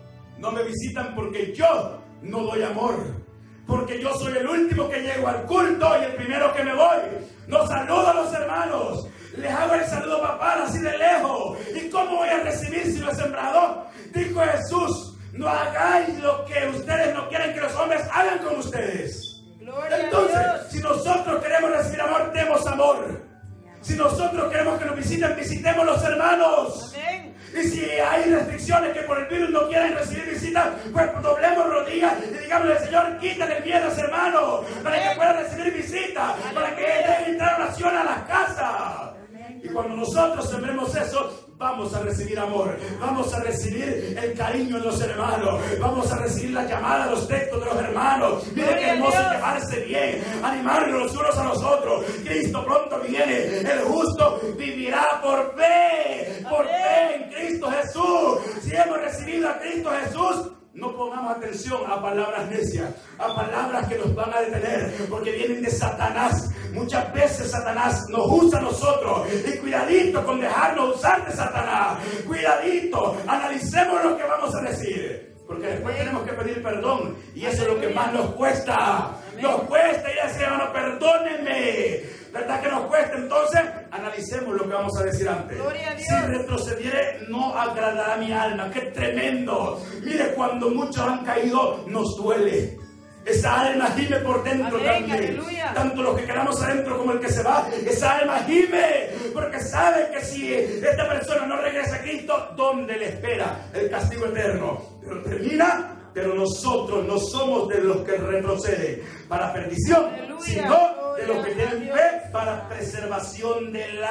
no me visitan porque yo no doy amor, porque yo soy el último que llego al culto y el primero que me voy. No saludo a los hermanos, les hago el saludo papá así de lejos. ¿Y cómo voy a recibir si lo he sembrado? Dijo Jesús: no hagáis lo que ustedes no quieren que los hombres hagan con ustedes. Entonces, si nosotros queremos recibir amor, demos amor. Si nosotros queremos que nos visiten, visitemos los hermanos. Amén. Y si hay restricciones que por el virus no quieren recibir visitas, pues doblemos rodillas y digámosle al Señor: quítale miedo a ese hermano, para que pueda recibir visitas, para que dejen entrar oración a las casas. Y cuando nosotros sembremos eso, vamos a recibir amor, vamos a recibir el cariño de los hermanos, vamos a recibir la llamada, los textos de los hermanos. Mire qué hermoso llevarse bien, animarnos los unos a los otros. Cristo pronto viene, el justo vivirá por fe en Cristo Jesús. Si hemos recibido a Cristo Jesús, no pongamos atención a palabras necias, a palabras que nos van a detener, porque vienen de Satanás. Muchas veces Satanás nos usa a nosotros, y cuidadito con dejarnos usar de Satanás. Cuidadito, analicemos lo que vamos a decir, porque después tenemos que pedir perdón, y eso es lo que más nos cuesta. Nos cuesta ir a decir: hermano, perdónenme. ¿Verdad que nos cuesta? Entonces, analicemos lo que vamos a decir antes. Si retrocediere, no agradará mi alma. ¡Qué tremendo! Mire, cuando muchos han caído, nos duele. Esa alma gime por dentro. Amén, también. aleluya. Tanto los que quedamos adentro como el que se va. Esa alma gime, porque sabe que si esta persona no regresa a Cristo, ¿dónde le espera el castigo eterno? Pero termina. Pero nosotros no somos de los que retroceden para perdición, Aleluya, sino de los que gloria a tienen Dios. fe para preservación del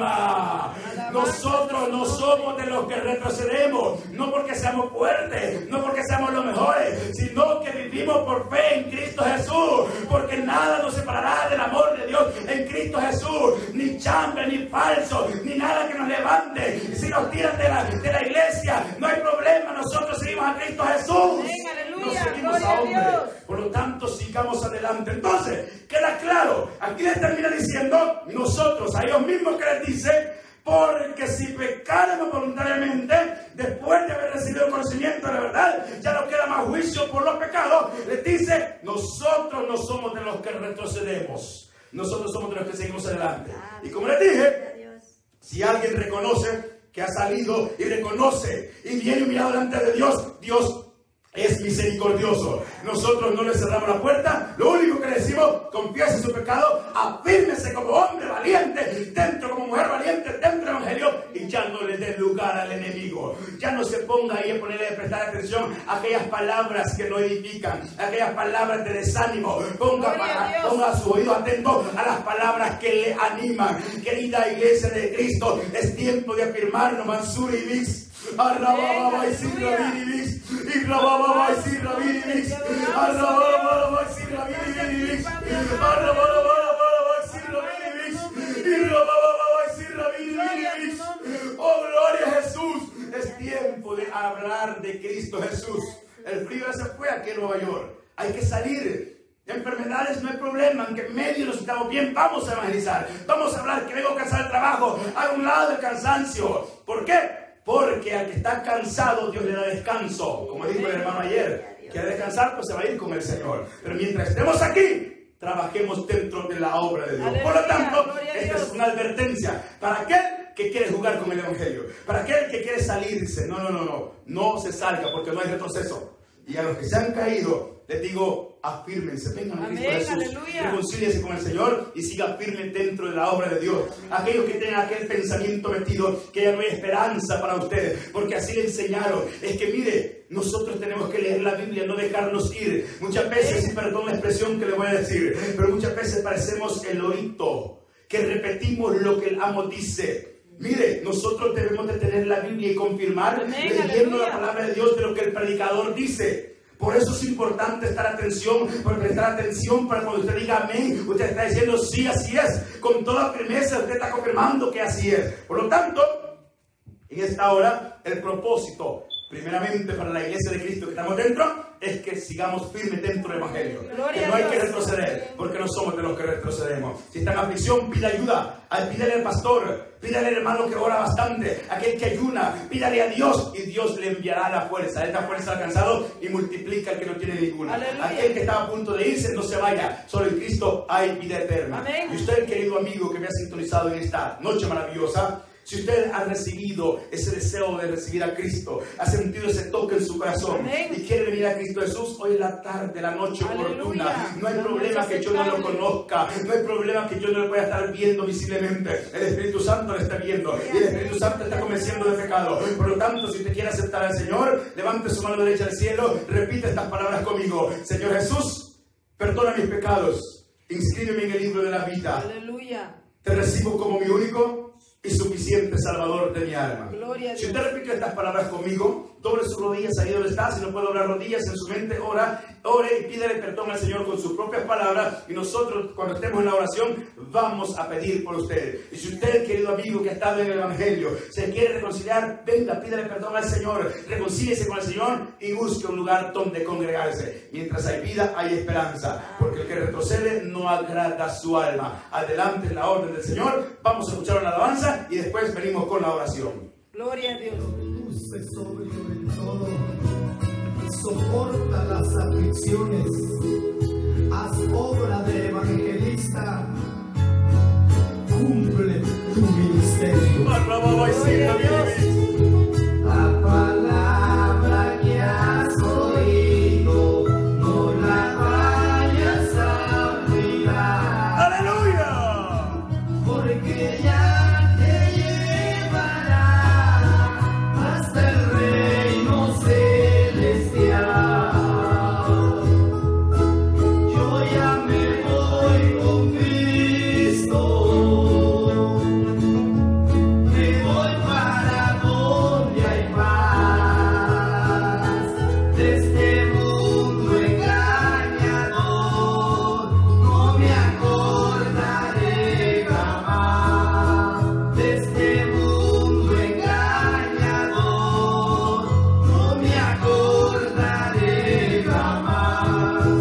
alma. Nosotros no somos de los que retrocedemos, no porque seamos fuertes, no porque seamos los mejores, sino que vivimos por fe en Cristo Jesús, porque nada nos separará del amor de Dios en Cristo Jesús, ni chambre, ni falso, ni nada que nos levante. Si nos tiran de la iglesia, no hay problema, nosotros seguimos a Cristo Jesús. Amén, aleluya, No seguimos gloria a a hombres. Dios. Por lo tanto, sigamos adelante. Entonces, queda claro, aquí les termina diciendo: nosotros, a ellos mismos que les dice: porque si pecáramos voluntariamente, después de haber recibido el conocimiento de la verdad, ya no queda más juicio por los pecados. Les dice: nosotros no somos de los que retrocedemos, nosotros somos de los que seguimos adelante. Y como les dije, si alguien reconoce que ha salido y reconoce y viene humillado delante de Dios, Dios es misericordioso. Nosotros no le cerramos la puerta. Lo único que le decimos: confiese su pecado, afírmese como hombre valiente dentro, como mujer valiente dentro del Evangelio, y ya no le dé lugar al enemigo. Ya no se ponga ahí a ponerle a prestar atención a aquellas palabras que no edifican, a aquellas palabras de desánimo. Ponga su oído atento a las palabras que le animan. Querida iglesia de Cristo, es tiempo de afirmarnos. Mansuri y Mix. Arrababa y Sirrabiribis, y Rababa y Sirrabiribis, Arrababa y Sirrabiribis, Arrababa y Sirrabiribis, y Rababa y Sirrabiribis. Oh, gloria a Jesús. Es tiempo de hablar de Cristo Jesús. El frío ya se fue aquí en Nueva York. Hay que salir. Enfermedades no hay problema, en que en medio nos estamos bien, vamos a evangelizar. Vamos a hablar que vengo cansado del trabajo. Haga un lado el cansancio. ¿Por qué? Porque al que está cansado, Dios le da descanso. Como dijo el hermano ayer, quiere descansar, pues se va a ir con el Señor. Pero mientras estemos aquí, trabajemos dentro de la obra de Dios. Aleluya, por lo tanto, gloria a esta Dios. es una advertencia para aquel que quiere jugar con el Evangelio, para aquel que quiere salirse. No se salga, porque no hay retroceso. Y a los que se han caído, les digo: afírmense, vengan a Cristo Amén, Jesús, aleluya. reconcíliense con el Señor y sigan firmes dentro de la obra de Dios. Aquellos que tienen aquel pensamiento metido que ya no hay esperanza para ustedes, porque así le enseñaron. Es que mire, nosotros tenemos que leer la Biblia, no dejarnos ir. Muchas veces, y perdón la expresión que le voy a decir, pero muchas veces parecemos el lorito, que repetimos lo que el amo dice. Mire, nosotros debemos de tener la Biblia y confirmar, Amén, leyendo aleluya. la palabra de Dios, de lo que el predicador dice. Por eso es importante prestar atención para cuando usted diga amén, usted está diciendo sí, así es. Con toda firmeza usted está confirmando que así es. Por lo tanto, en esta hora, el propósito, primeramente para la iglesia de Cristo que estamos dentro, es que sigamos firmes dentro del Evangelio. Gloria Que no a hay que Dios. retroceder, porque no somos de los que retrocedemos. Si está en aflicción, pida ayuda. Pídale al pastor, pídale al hermano que ora bastante, aquel que ayuna, pídale a Dios y Dios le enviará la fuerza. Esta fuerza ha alcanzado y multiplica al que no tiene ninguna. Aleluya. Aquel que estaba a punto de irse, no se vaya. Solo en Cristo hay vida eterna. Amén. Y usted, querido amigo que me ha sintonizado en esta noche maravillosa, si usted ha recibido ese deseo de recibir a Cristo, ha sentido ese toque en su corazón, amén, y quiere venir a Cristo Jesús, hoy es la tarde, la noche oportuna. Aleluya. No hay La problema noche que yo no lo aceptable. conozca, no hay problema que yo no lo pueda estar viendo visiblemente. El Espíritu Santo lo está viendo y el Espíritu Santo está convenciendo de pecado. Por lo tanto, si usted quiere aceptar al Señor, levante su mano derecha al cielo, repite estas palabras conmigo: Señor Jesús, perdona mis pecados, inscríbeme en el libro de la vida. Aleluya. Te recibo como mi único y suficiente Salvador de mi alma. Gloria a Si Dios. usted repite estas palabras conmigo, doble sus rodillas ahí donde está. Si no puede doblar rodillas en su mente, ore y pídele perdón al Señor con sus propias palabras. Y nosotros, cuando estemos en la oración, vamos a pedir por usted. Y si usted, querido amigo que ha estado en el Evangelio, se quiere reconciliar, venga, pídele perdón al Señor, reconcíliese con el Señor y busque un lugar donde congregarse. Mientras hay vida, hay esperanza, porque el que retrocede no agrada su alma. Adelante en la orden del Señor. Vamos a escuchar una alabanza y después venimos con la oración. Gloria a Dios. Dulce sobrio en todo, soporta las aflicciones, haz obra de evangelista, cumple tu ministerio. Gloria a Dios. La palabra que has oído, no la vayas a olvidar, ¡Aleluya! porque ya te llevará hasta el reino celestial. Yo ya me voy con Cristo, me voy para donde hay paz. De este mundo engañador no me acordaré jamás. De este mundo engañador no me acordaré jamás.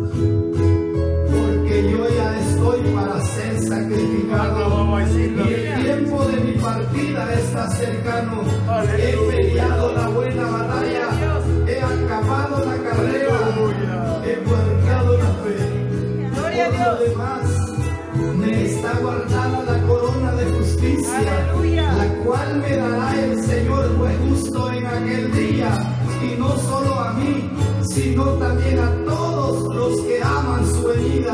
Porque yo ya estoy para ser sacrificado y el tiempo de mi partida está cercano. He peleado la buena batalla, he acabado la carrera, he guardado la fe. Gloria a Por lo Dios. demás, me está guardada la corona de justicia, Aleluya. la cual me dará el Señor juez justo en aquel día, y no solo a mí, sino también a todos los que aman su venida.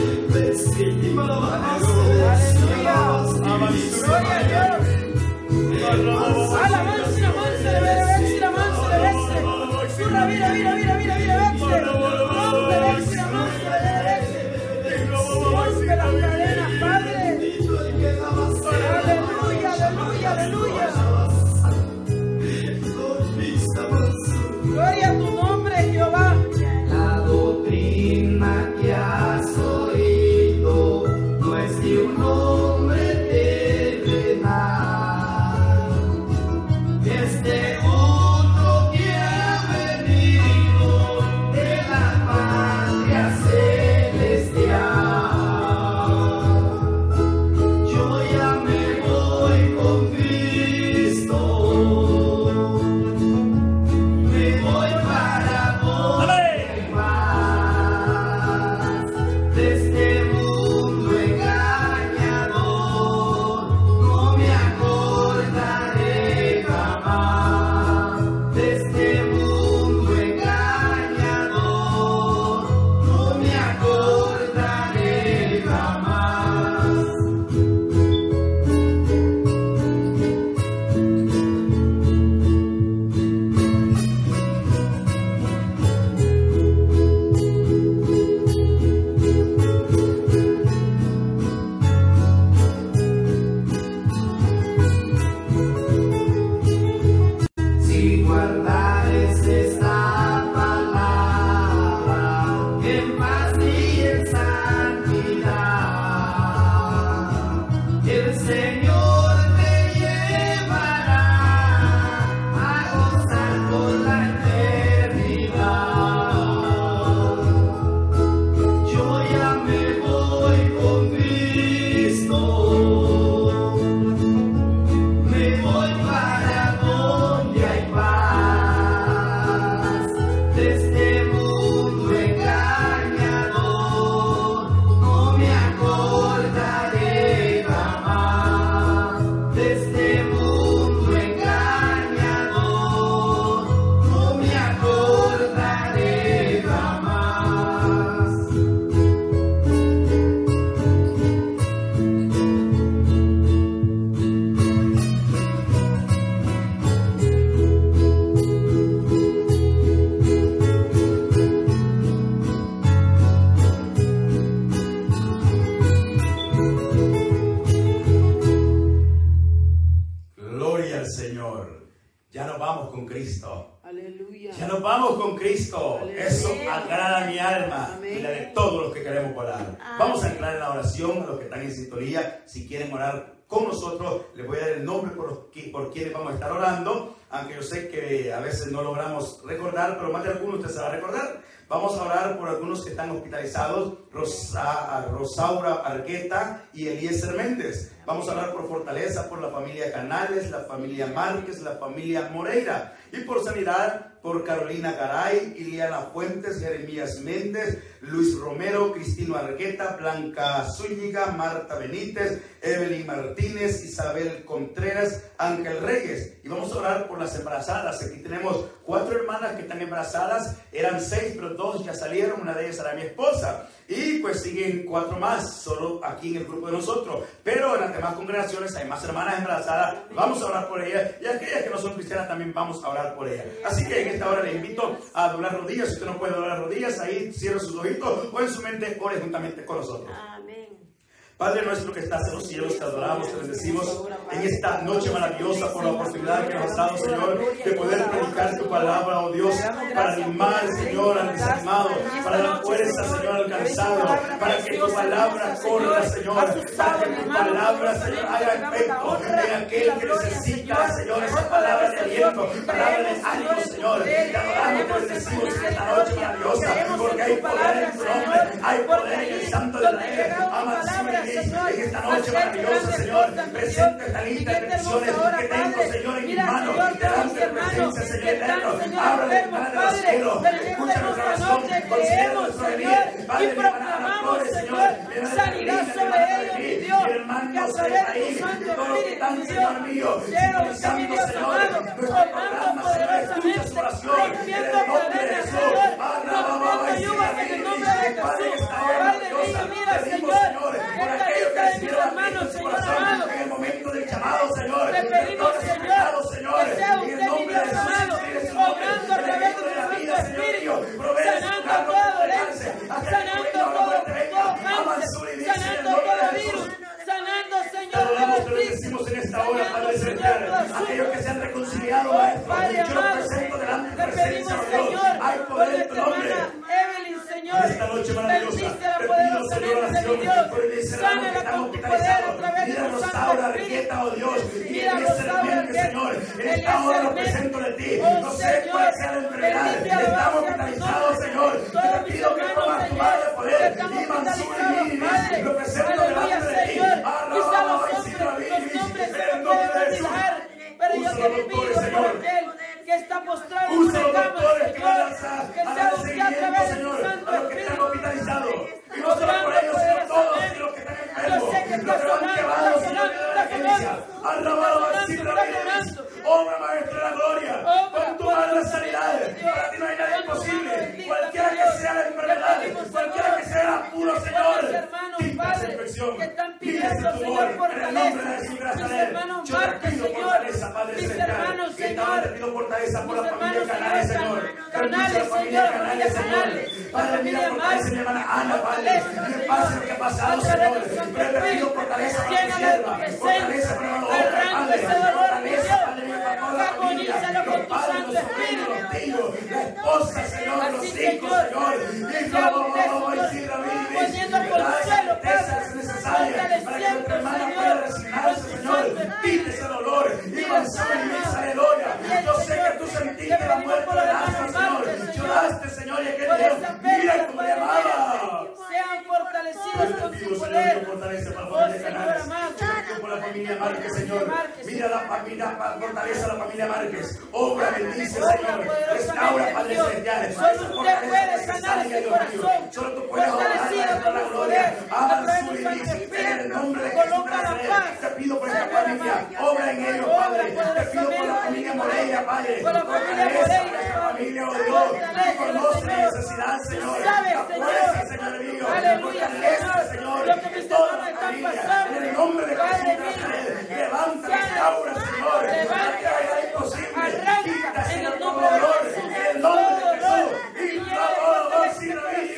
Gloria a Dios. Alabanza, alabanza, reverencia, alabanza, reverencia. Surra, mira, mira, mira, mira, mira, reverencia. Rompe, reverencia, alabanza, reverencia. Rompe las cadenas, Padre. Aleluya, aleluya, aleluya. Gloria a tu nombre, Jehová. La doctrina que has oído no es de un hombre terrenal, es de otro que ha venido de la patria celestial. Yo ya me voy con Cristo, me voy para donde hay paz. De este mundo engañador no me acordaré jamás. De este mundo engañador no me acordaré jamás. Si guardares esta palabra en paz y en santidad, el Señor te llevará a gozar por la eternidad. Cristo. Eso agrada a mi alma y la de todos los que queremos orar. Vamos a entrar en la oración a los que están en sintonía. Si quieren orar con nosotros, les voy a dar el nombre por quienes vamos a estar orando, aunque yo sé que a veces no logramos recordar, pero más de algunos usted se va a recordar. Vamos a orar por algunos que están hospitalizados, Rosaura Argueta y Eliezer Méndez. Vamos a orar por fortaleza, por la familia Canales, la familia Márquez, la familia Moreira. Y por sanidad, por Carolina Garay, Iliana Fuentes, Jeremías Méndez, Luis Romero, Cristino Argueta, Blanca Zúñiga, Marta Benítez, Evelyn Martínez, Isabel Contreras, Ángel Reyes. Y vamos a orar por las embarazadas. Aquí tenemos 4 hermanas que están embarazadas. Eran 6, pero 2 ya salieron. Una de ellas era mi esposa. Y pues siguen 4 más, solo aquí en el grupo de nosotros. Pero en las demás congregaciones hay más hermanas embarazadas. Vamos a orar por ellas. Y aquellas que no son cristianas también vamos a orar por ellas. Así que en esta hora les invito a doblar rodillas. Si usted no puede doblar rodillas, ahí cierre sus ojitos o en su mente ore juntamente con nosotros. Amén. Padre nuestro que estás en los cielos, te adoramos, te bendecimos en esta noche maravillosa por la oportunidad que nos has dado, Señor, de poder predicar tu palabra, oh Dios, para animar, Señor, al desanimado, para dar fuerza, Señor, al cansado, para que tu palabra corra, Señor, para que tu palabra, Señor, haga efecto en aquel que necesita, Señor, esa palabra de aliento, palabra de ánimo, Señor. Te adoramos, te bendecimos en esta noche maravillosa, porque hay poder en tu nombre, hay poder en el Santo de Israel. En esta noche maravillosa, Señor, presenta esta lista de peticiones que tengo, Señor, en mis manos, delante de tu presencia, Señor eterno. Abre la ventana de los cielos, escucha nuestra oración, concede nuestro venir, Padre, y proclamamos, Señor, sanidad sobre ellos, mi Dios, que a través de tu Santo Espíritu, Señor mío, sintonizando, Señor, nuestro programa, Señor, escucha su oración, en el nombre de Jesús, rompiendo yugas en el nombre de Jesús. Padre mío, mira, Señor, esta lista de mis hermanos, Señor amado, en el momento del llamado, Señor, te pedimos, Señor, que sea usted, mi Dios amado, obrando a través de tu Santo Espíritu, sanando toda dolencia, sanando todo cáncer, sanando todo virus, sanando, Señor, todo decimos en esta hora, Padre Celestial, aquellos que se han reconciliado, Padre yo los amado, presento delante de te tu presencia, pedimos, Dios. Señor, Hay por poder en tu nuestra nombre. hermana Evelyn, Señor, Esta noche maravillosa, bendice la te pido, poderosa Señor, mente de mi oración Dios, por el hermano que sánala está con tu poder a hospitalizado. través de Mira tu Santo Rosaura Espíritu. Argueta, oh Dios, y Mira Eliezer Rosaura Méndez, Argueta, Señor, en esta hora lo presento de ti. Oh, No sé Señor, cuál sea la enfermedad, bendice a estamos la hospitalizados, base, Señor. todos Te mis pido que hermanos, tomas tu Señor, mano de poder estamos y hospitalizados, Padre. lo presento Aleluya, delante de ti. Señor. Quizá los nombres se En el lo nombre pueden de Jesús. olvidar, pero yo Úsalo, te pido doctores, por Señor. aquel que está postrado en Úsalo, una cama, doctores, que van a Señor, que dar sea usted a través de tu Señor, Santo a los que están Espíritu. hospitalizados. Y no solo por ellos, sino todos y los que están enfermos. Yo sé que Los que van quebrados, Señor, de la iglesia. Alabado a ti, obra maestra de la gloria. Con tu mano la sanidad. Para ti no hay nada imposible. Cualquiera que sea la enfermedad, cualquiera que sea el apuro, Señor. Quita esa infección. Que están Quita ese pidiendo, tumor. Señor, En el nombre de fortaleza. Jesús, gracias Mis a Él. hermanos Yo te Marcos, pido Señor. fortaleza, Padre Mis Celestial. hermanos, Y esta hora te Señor. pido fortaleza por Mis la familia hermanos, Canales, Señor, Señor. Canales, Bendice la familia Señor, Canales, Señor. Canales. Padre, mira fortaleza a mi hermana Ana, Padre. Que pase lo que ha pasado, Señor. Pero te pido fortaleza para tu sierva. Fortaleza para la obra, Padre. Fortaleza, Padre mío, para toda la familia. Armonízalo con tu Padre, Santo los sobrinos, los tíos, la esposa, Señor, los Así, hijos, Señor. Y no, sí, David, poniendo por el la suelo, certeza Padre, es necesaria para que nuestra hermana pueda resignarse, Señor. Quite ese dolor y mansuelis, aleluya. Yo sé que tú sentiste la muerte de Lázaro, Señor. Lloraste, Señor, y aquel día, mira cómo le amaba. Sean fortalecidos Te con pido, su Señor, poder. que fortaleza para la Oh, familia Señor Canales. amado. Te pido por la familia Márquez, Señor. Mira la familia, fortaleza a la familia Márquez. Obra, bendice, Señor. Restaura, Padre Celestial. Solo usted puede sanar ese corazón. Solo tú puedes obrar Fortalecido con la gloria. a través Ama de su Santo iglesia. En Espíritu. el nombre de Jesús Coloca la Nazaret. paz. Te pido por esta Señor familia. amado. Obra en ellos, Padre. Te pido por la familia Moreira, Padre. Por la familia Fortaleza Moreira, a esta Padre. familia, oh Dios. Fortaleza, Tú conoces la Señor. necesidad, Señor. Sabes, La Señor. fuerza, Señor mío. Aleluya, Fortaleza, Señor. Señor. Lo que mis Toda hermanos la están familia. pasando. En el nombre de Padre Jesús mío. Nazaret. Levanta, Sana. restaura, Señor. Levanta. Que haya imposible. Arranca Quita, en Señor, el todo nombre de dolor. Jesús. En el nombre de Todo dolor. Jesús. Y Y llena de la fortaleza sin tu David.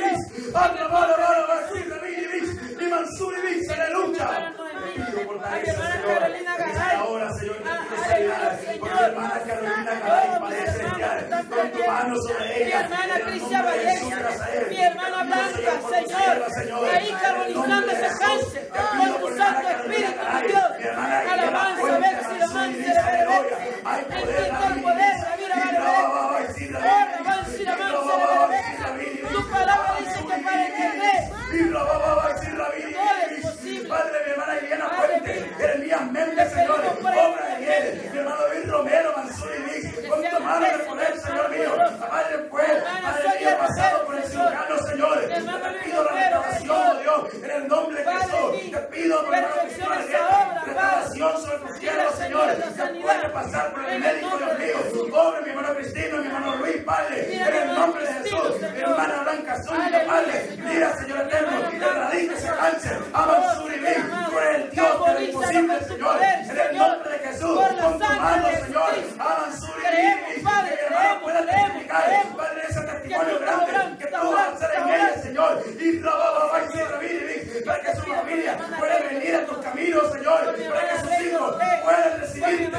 corazón. Y Mansuri, aleluya. Te pido fortaleza, Señor. En esta hora, Señor, te pido sanidad. Por mi hermana Carolina Garay, Padre Celestial. con tu mano sobre mi ella. hermana En el Cristian nombre de Jesús, Valencia, Nazaret. mi hermana Blanca, Señor, ahí carbonizando ese cáncer, con tu Santo Espíritu, mi Dios, alabanza, versi, alabanza, en el poder, la vida vale, alabanza, alabanza, tu palabra dice que para entender todo es posible. Padre, mi hermana Eliana Fuente, Jeremías Méndez, Señor, obra de Dios, mi hermano Luis Romero, Mansur y Mix, con tu mano de poder, Señor mío, Padre, pues, Padre mío, pasado por el cirujano, Señor, te pido la restauración, Dios, en el nombre de Jesús, te pido por el restauración sobre tu tierra, Señor, que puede pasar por el médico, Dios mío, pobre mi hermano Cristino, mi hermano Luis, Padre, en el nombre de Jesús, mi hermana Blanca Zúñiga, Padre, mira, Señor eterno, erradica ese cáncer, Amansur y Mix, tú eres el Dios de lo imposible, Señor, en el nombre de Jesús, con tu mano, Señor, Amansur y Mix, que mi hermano pueda testificar, Padre, ese testimonio grande que tú vas a hacer en ella, Señor, y para que su familia pueda venir a tus caminos, Señor, para que sus hijos puedan recibirte.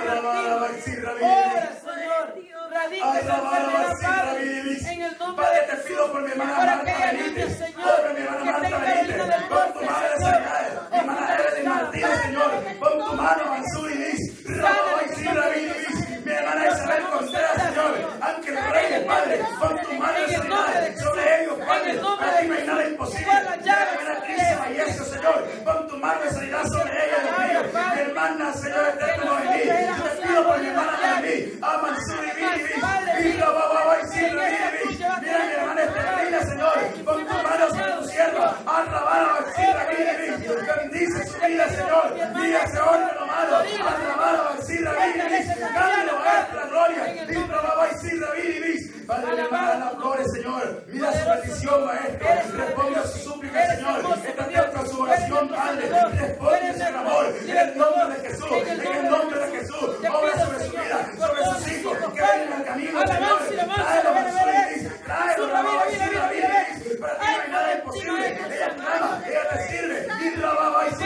Padre, te pido por mi hermana Marta Benítez, por mi hermana Marta Benítez, con tu madre Señor, mi hermana Evelyn Martínez, Señor, con tu mano Mansur y Liz, mi hermana Isabel Contreras, Señor, Ángel Reyes, Padre, con tu mano de sanidad sobre ellos, Padre, para ti no hay nada imposible. Mi hermana Cristian Vallejo, Señor, con tu mano de sanidad sobre ella, Dios mío, mi hermana, Señor eterno, Noemí, te pido por mi hermana Noemí, a Mansur y mira mi hermana Estelina, Señor, con tu mano sobre tu sierva, bendice su vida, Señor, mira ese órgano malo, dale la gloria, Padre, mi hermana la Flores, Señor, mira su petición, Maestro, responde a su súplica, Señor, está atento a su oración, Padre, responde su clamor, en el nombre de Jesús, en el nombre de Jesús, obra sobre su vida, sobre sus hijos, que vengan al camino, Señor, tráelo, tráelo, para ti no hay nada imposible, ella clama, ella te sirve, y la baba y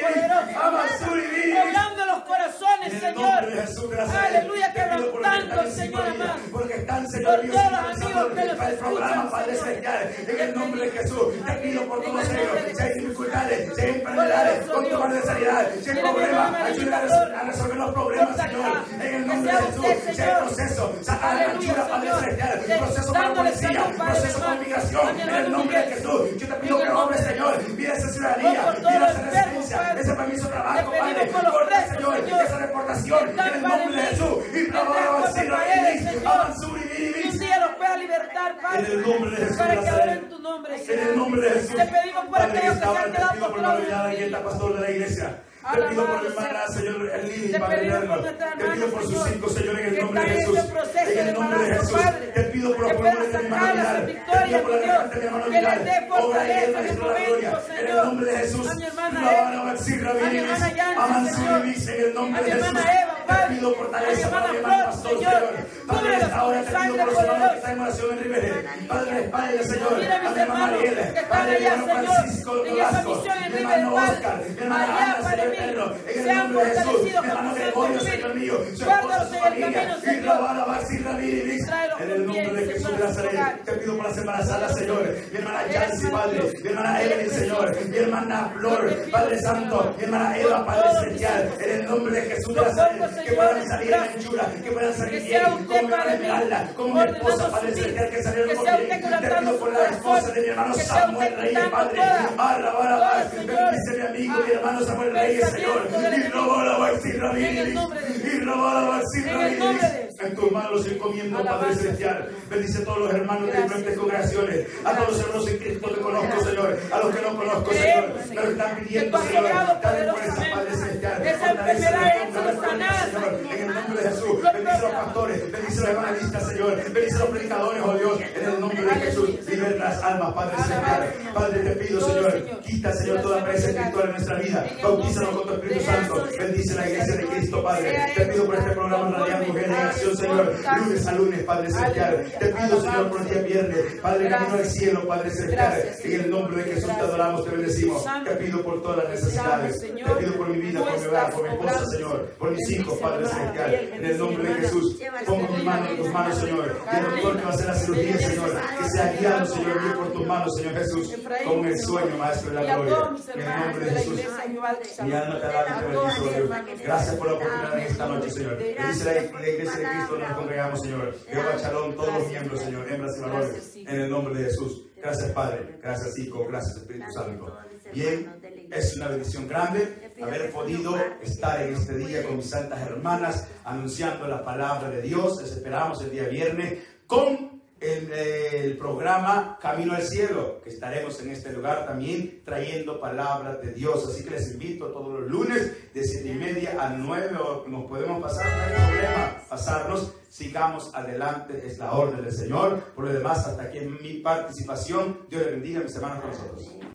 hablando los corazones, Señor, aleluya, quebrantando, Señor amado, porque están, Señor Dios, para el programa, Padre Celestial, en el nombre de Jesús, te pido por todos ellos, si hay dificultades, si hay enfermedades, con tu mano de sanidad, si hay problemas, ayuda a resolver los problemas, Señor, en el nombre de Jesús, si hay proceso, saca la anchura, Padre Celestial, proceso con la policía, proceso con migración, en el nombre de Jesús, yo te pido que obres, Señor, mira esa ciudadanía, mira esa residencia, ese permiso de trabajo, Padre, corta, Señor, esa deportación, en el nombre de Jesús, y un día los pueda libertar, Padre, en el nombre de Jesús, para que adoren tu nombre, en el nombre de Jesús, te pedimos por aquellos que se han quedado por la pastor de la iglesia. Te pido por mi hermana, Señor, el Lili, Padre eterno. Te pido por sus hijos, Señor, en el nombre de Jesús. En el nombre de Jesús. Te pido por los pulmones de mi hermano Vidal. Te pido por la garganta de mi hermano Vidal. Obra de Dios, Maestro de la gloria. En el nombre de Jesús. En el nombre de Jesús. Te pido por Teresa, para mi hermano pastor, Señor. Padre, ahora te pido por los hermanos que están en oración en Rivera. Padre, Padre, Señor. A mi hermana Mariela. Padre, mi hermano Francisco Nolasco. Mi hermano Oscar. Mi hermana Ana, Señor eterno. En el nombre de Jesús. Mi hermano Gregorio, Señor mío. Su esposa, su familia. Y la en el nombre de Jesús de Nazaret. Te pido por las embarazadas, Señor. Mi hermana Yancy, Padre. Mi hermana Evelyn, Señor. Mi hermana Flor, Padre Santo. Mi hermana Eva, Padre Celestial. En el nombre de Jesús de Nazaret. Que puedan salir en anchura. Que puedan salir bien. Como mi hermana Esmeralda. Como mi esposa, Padre Celestial. Que salieron con bien. Te pido por la esposa de mi hermano Samuel Reyes, Padre. Bendice mi amigo, mi hermano Samuel Reyes, Señor. Y robó la vacina, y robó la vacina. En tus manos encomiendo, Padre Celestial. Bendice a todos los hermanos de diferentes congregaciones. A todos los hermanos en Cristo que conozco, Señor. A los que no conozco, Señor. Me lo están pidiendo, Señor. Dale por esa, Padre Celestial. Señor. En el nombre de Jesús. Bendice a los pastores. Bendice a los evangelistas, Señor. Bendice a los predicadores, oh Dios. En el nombre de Jesús. Liberta las almas, Padre Celestial. Padre, te pido, Señor. Quita, Señor, toda presa espiritual en nuestra vida. Bautízanos con tu Espíritu Santo. Bendice la iglesia de Cristo, Padre. Te pido por este programa Radial Mujer en Acción, Señor, lunes a lunes, Padre Celestial. Te pido, Señor, por el día viernes, Padre, camino al cielo, Padre Celestial. En el nombre de Jesús te adoramos, te bendecimos. Te pido por todas las necesidades. Te pido por mi vida, por mi hogar, por mi esposa, Señor, por mis hijos, Padre Celestial. En el nombre de Jesús. Jesús. Pongo mi mano en tus manos, Señor. Y el doctor que va a hacer la cirugía, Señor, que sea guiado, Señor, bien por tus manos, Señor Jesús, con el sueño, Maestro de la gloria. En el nombre de Jesús. Mi alma te alaba y te bendice, Dios. Gracias por la oportunidad en esta noche, Señor. Bendice la iglesia de Cristo donde nos congregamos, Señor. Jehová Shalom, todos los miembros, Señor, hembras y varones, en el nombre de Jesús. Gracias, Padre. Gracias, Hijo. Gracias, Espíritu Santo. Bien, es una bendición grande haber podido estar en este día con mis santas hermanas anunciando la palabra de Dios. Les esperamos el día viernes con el programa Camino al Cielo, que estaremos en este lugar también trayendo palabras de Dios. Así que les invito todos los lunes de 7:30 a 9, o nos podemos pasar, no hay problema, pasarnos. Sigamos adelante, es la orden del Señor. Por lo demás, hasta aquí en mi participación. Dios les bendiga, mis hermanos, con nosotros.